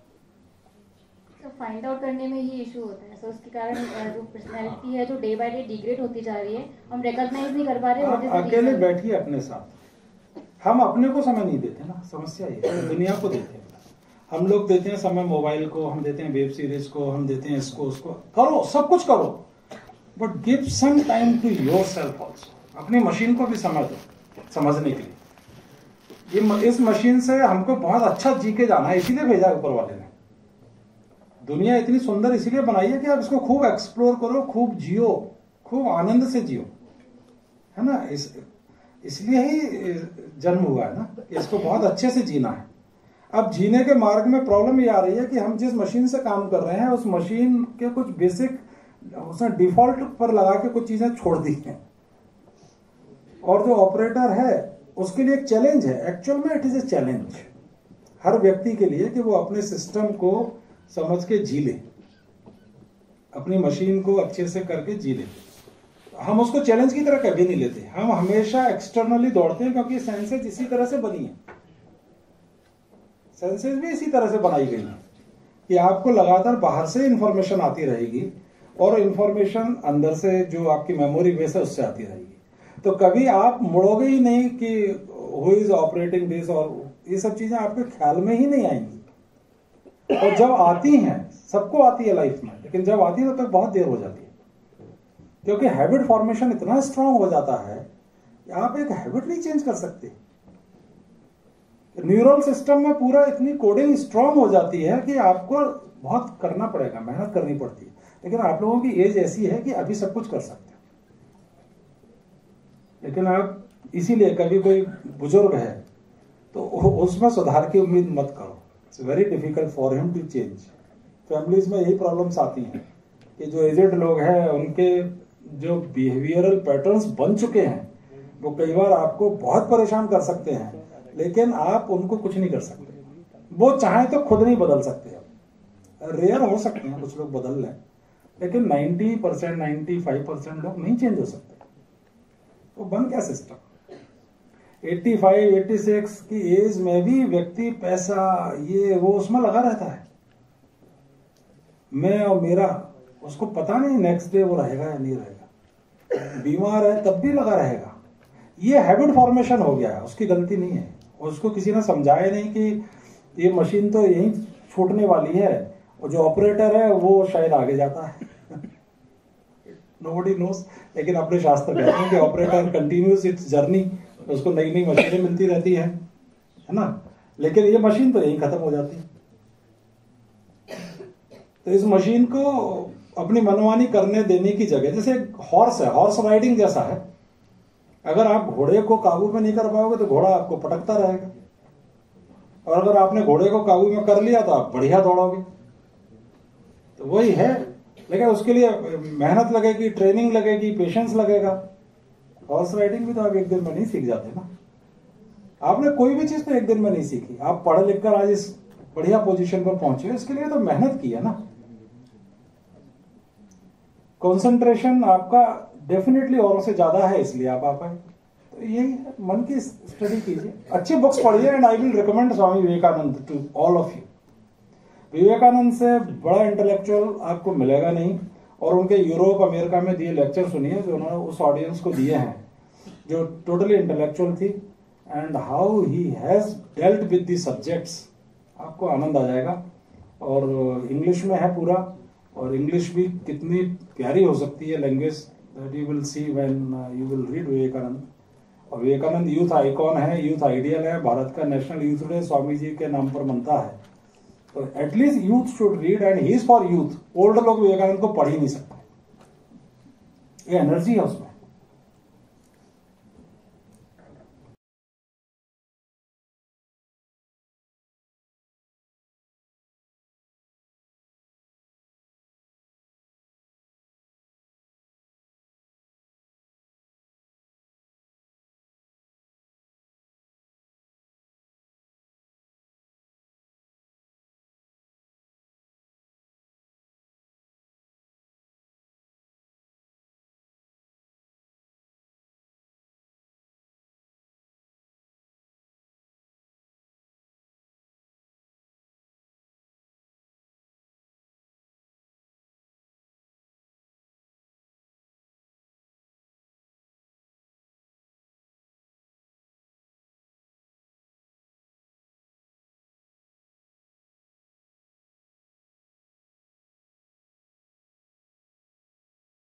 तो फाइंड आउट करने में ही इशू होता है। तो उसके कारण जो पर्सनैलिटी है जो डे बाय डे डिग्रेड होती जा रही है, हम रिकॉग्नाइज नहीं कर पा रहे। आप अकेले बैठिए अपने साथ। हम अपने को समय नहीं देते ना, समस्या ये दुनिया को देते हैं। हम लोग देते हैं समय मोबाइल को, हम देते हैं वेब सीरीज को, हम देते हैं इसको उसको। करो, सब कुछ करो, but give some time to yourself also. अपनी मशीन को भी समय दो समझने के लिए। इस मशीन से हमको बहुत अच्छा जी के जाना है, इसीलिए भेजा ऊपर वाले ने। दुनिया इतनी सुंदर इसीलिए बनाई है कि आप इसको खूब एक्सप्लोर करो, खूब जियो, खूब आनंद से जियो, है ना। इसलिए ही जन्म हुआ है ना, इसको बहुत अच्छे से जीना है। अब जीने के मार्ग में प्रॉब्लम ये आ रही है कि हम जिस मशीन से काम कर रहे हैं उस मशीन के कुछ बेसिक उसने डिफॉल्ट पर लगा के कुछ चीजें छोड़ दी हैं, और जो ऑपरेटर है उसके लिए एक चैलेंज है। एक्चुअल में इट इज ए चैलेंज हर व्यक्ति के लिए कि वो अपने सिस्टम को समझ के जी ले, अपनी मशीन को अच्छे से करके जी ले। हम उसको चैलेंज की तरह कभी नहीं लेते, हम हमेशा एक्सटर्नली दौड़ते हैं, क्योंकि सेंसेस इसी तरह से बनी है। सेंसेस भी इसी तरह से बनाई गई है कि आपको लगातार बाहर से इंफॉर्मेशन आती रहेगी और इंफॉर्मेशन अंदर से जो आपकी मेमोरी बेस है उससे आती रहेगी। तो कभी आप मुड़ोगे ही नहीं कि हु इज ऑपरेटिंग दिस, और ये सब चीजें आपके ख्याल में ही नहीं आएंगी। और जब आती हैं, सबको आती है लाइफ में, लेकिन जब आती है तब बहुत देर हो जाती है, क्योंकि हैबिट फॉर्मेशन इतना स्ट्रांग हो जाता है कि आप एक हैबिट नहीं चेंज कर सकते। न्यूरल सिस्टम में पूरा इतनी कोडिंग स्ट्रांग हो जाती है कि आपको बहुत करना पड़ेगा, मेहनत करनी पड़ती है। लेकिन आप लोगों की एज ऐसी है कि अभी सब कुछ कर सकते हैं। लेकिन आप इसीलिए कभी कोई बुजुर्ग है तो उसमें सुधार की उम्मीद मत करो। It's very difficult for him to change. Families में यही प्रॉब्लम्स आती हैं कि जो एजेड लोग हैं उनके जो बिहेवियरल पैटर्न्स बन चुके हैं वो कई बार आपको बहुत परेशान कर सकते हैं, लेकिन आप उनको कुछ नहीं कर सकते। वो चाहे तो खुद नहीं बदल सकते। रेयर हो सकते हैं कुछ लोग बदल लें, लेकिन 90% 95% लोग नहीं चेंज हो सकते। तो बन क्या सिस्टम? 85 86 की एज में भी व्यक्ति पैसा ये वो उसमें लगा रहता है, मैं और मेरा, उसको पता नहीं नेक्स्ट डे वो रहेगा या नहीं रहेगा। बीमार है तब भी लगा रहेगा। ये हैबिट फॉर्मेशन हो गया है, उसकी गलती नहीं है। उसको किसी ने समझाया नहीं कि ये मशीन तो यहीं छूटने वाली है और जो ऑपरेटर है वो शायद आगे जाता है। नोबडी नोस, लेकिन अपने शास्त्र कहते हैं कि ऑपरेटर कंटिन्यूस इट्स जर्नी, उसको नई नई मशीनें मिलती रहती है ना, लेकिन ये मशीन तो यहीं खत्म हो जाती है। तो इस मशीन को अपनी मनमानी करने देने की जगह, जैसे हॉर्स है, हॉर्स राइडिंग जैसा है। अगर आप घोड़े को काबू में नहीं कर पाओगे तो घोड़ा आपको पटकता रहेगा, और अगर आपने घोड़े को काबू में कर लिया तो आप बढ़िया दौड़ोगे। तो वही है, लेकिन उसके लिए मेहनत लगेगी, ट्रेनिंग लगेगी, पेशेंस लगेगा। हॉर्स राइडिंग भी तो आप एक दिन में नहीं सीख जाते ना। आपने कोई भी चीज तो एक दिन में नहीं सीखी। आप पढ़ लिख कर आज इस बढ़िया पोजीशन पर पहुंचे, इसके लिए तो मेहनत की है ना। कंसंट्रेशन आपका डेफिनेटली औरों से ज्यादा है, इसलिए आप आ पाए। तो यही है, मन की स्टडी कीजिए, अच्छी बुक्स पढ़िए। And I will recommend Swami Vivekananda to all of you. Vivekananda से बड़ा इंटेलेक्चुअल आपको मिलेगा नहीं, और उनके यूरोप अमेरिका में दिए लेक्चर सुनिए जो उन्होंने उस ऑडियंस को दिए हैं जो टोटली इंटेलेक्चुअल थी, and how he has dealt with the subjects. आपको आनंद आ जाएगा। और इंग्लिश में है पूरा, और इंग्लिश भी कितनी प्यारी हो सकती है language, that you will see when you will read Vivekananda. और विवेकानंद यूथ आइकॉन है, यूथ आइडियल है, भारत का national youth day Swami ji के नाम पर मनता है। तो at least youth should read, and he is for youth. Old लोग विवेकानंद को पढ़ ही नहीं सकते, ये एनर्जी है उसमें।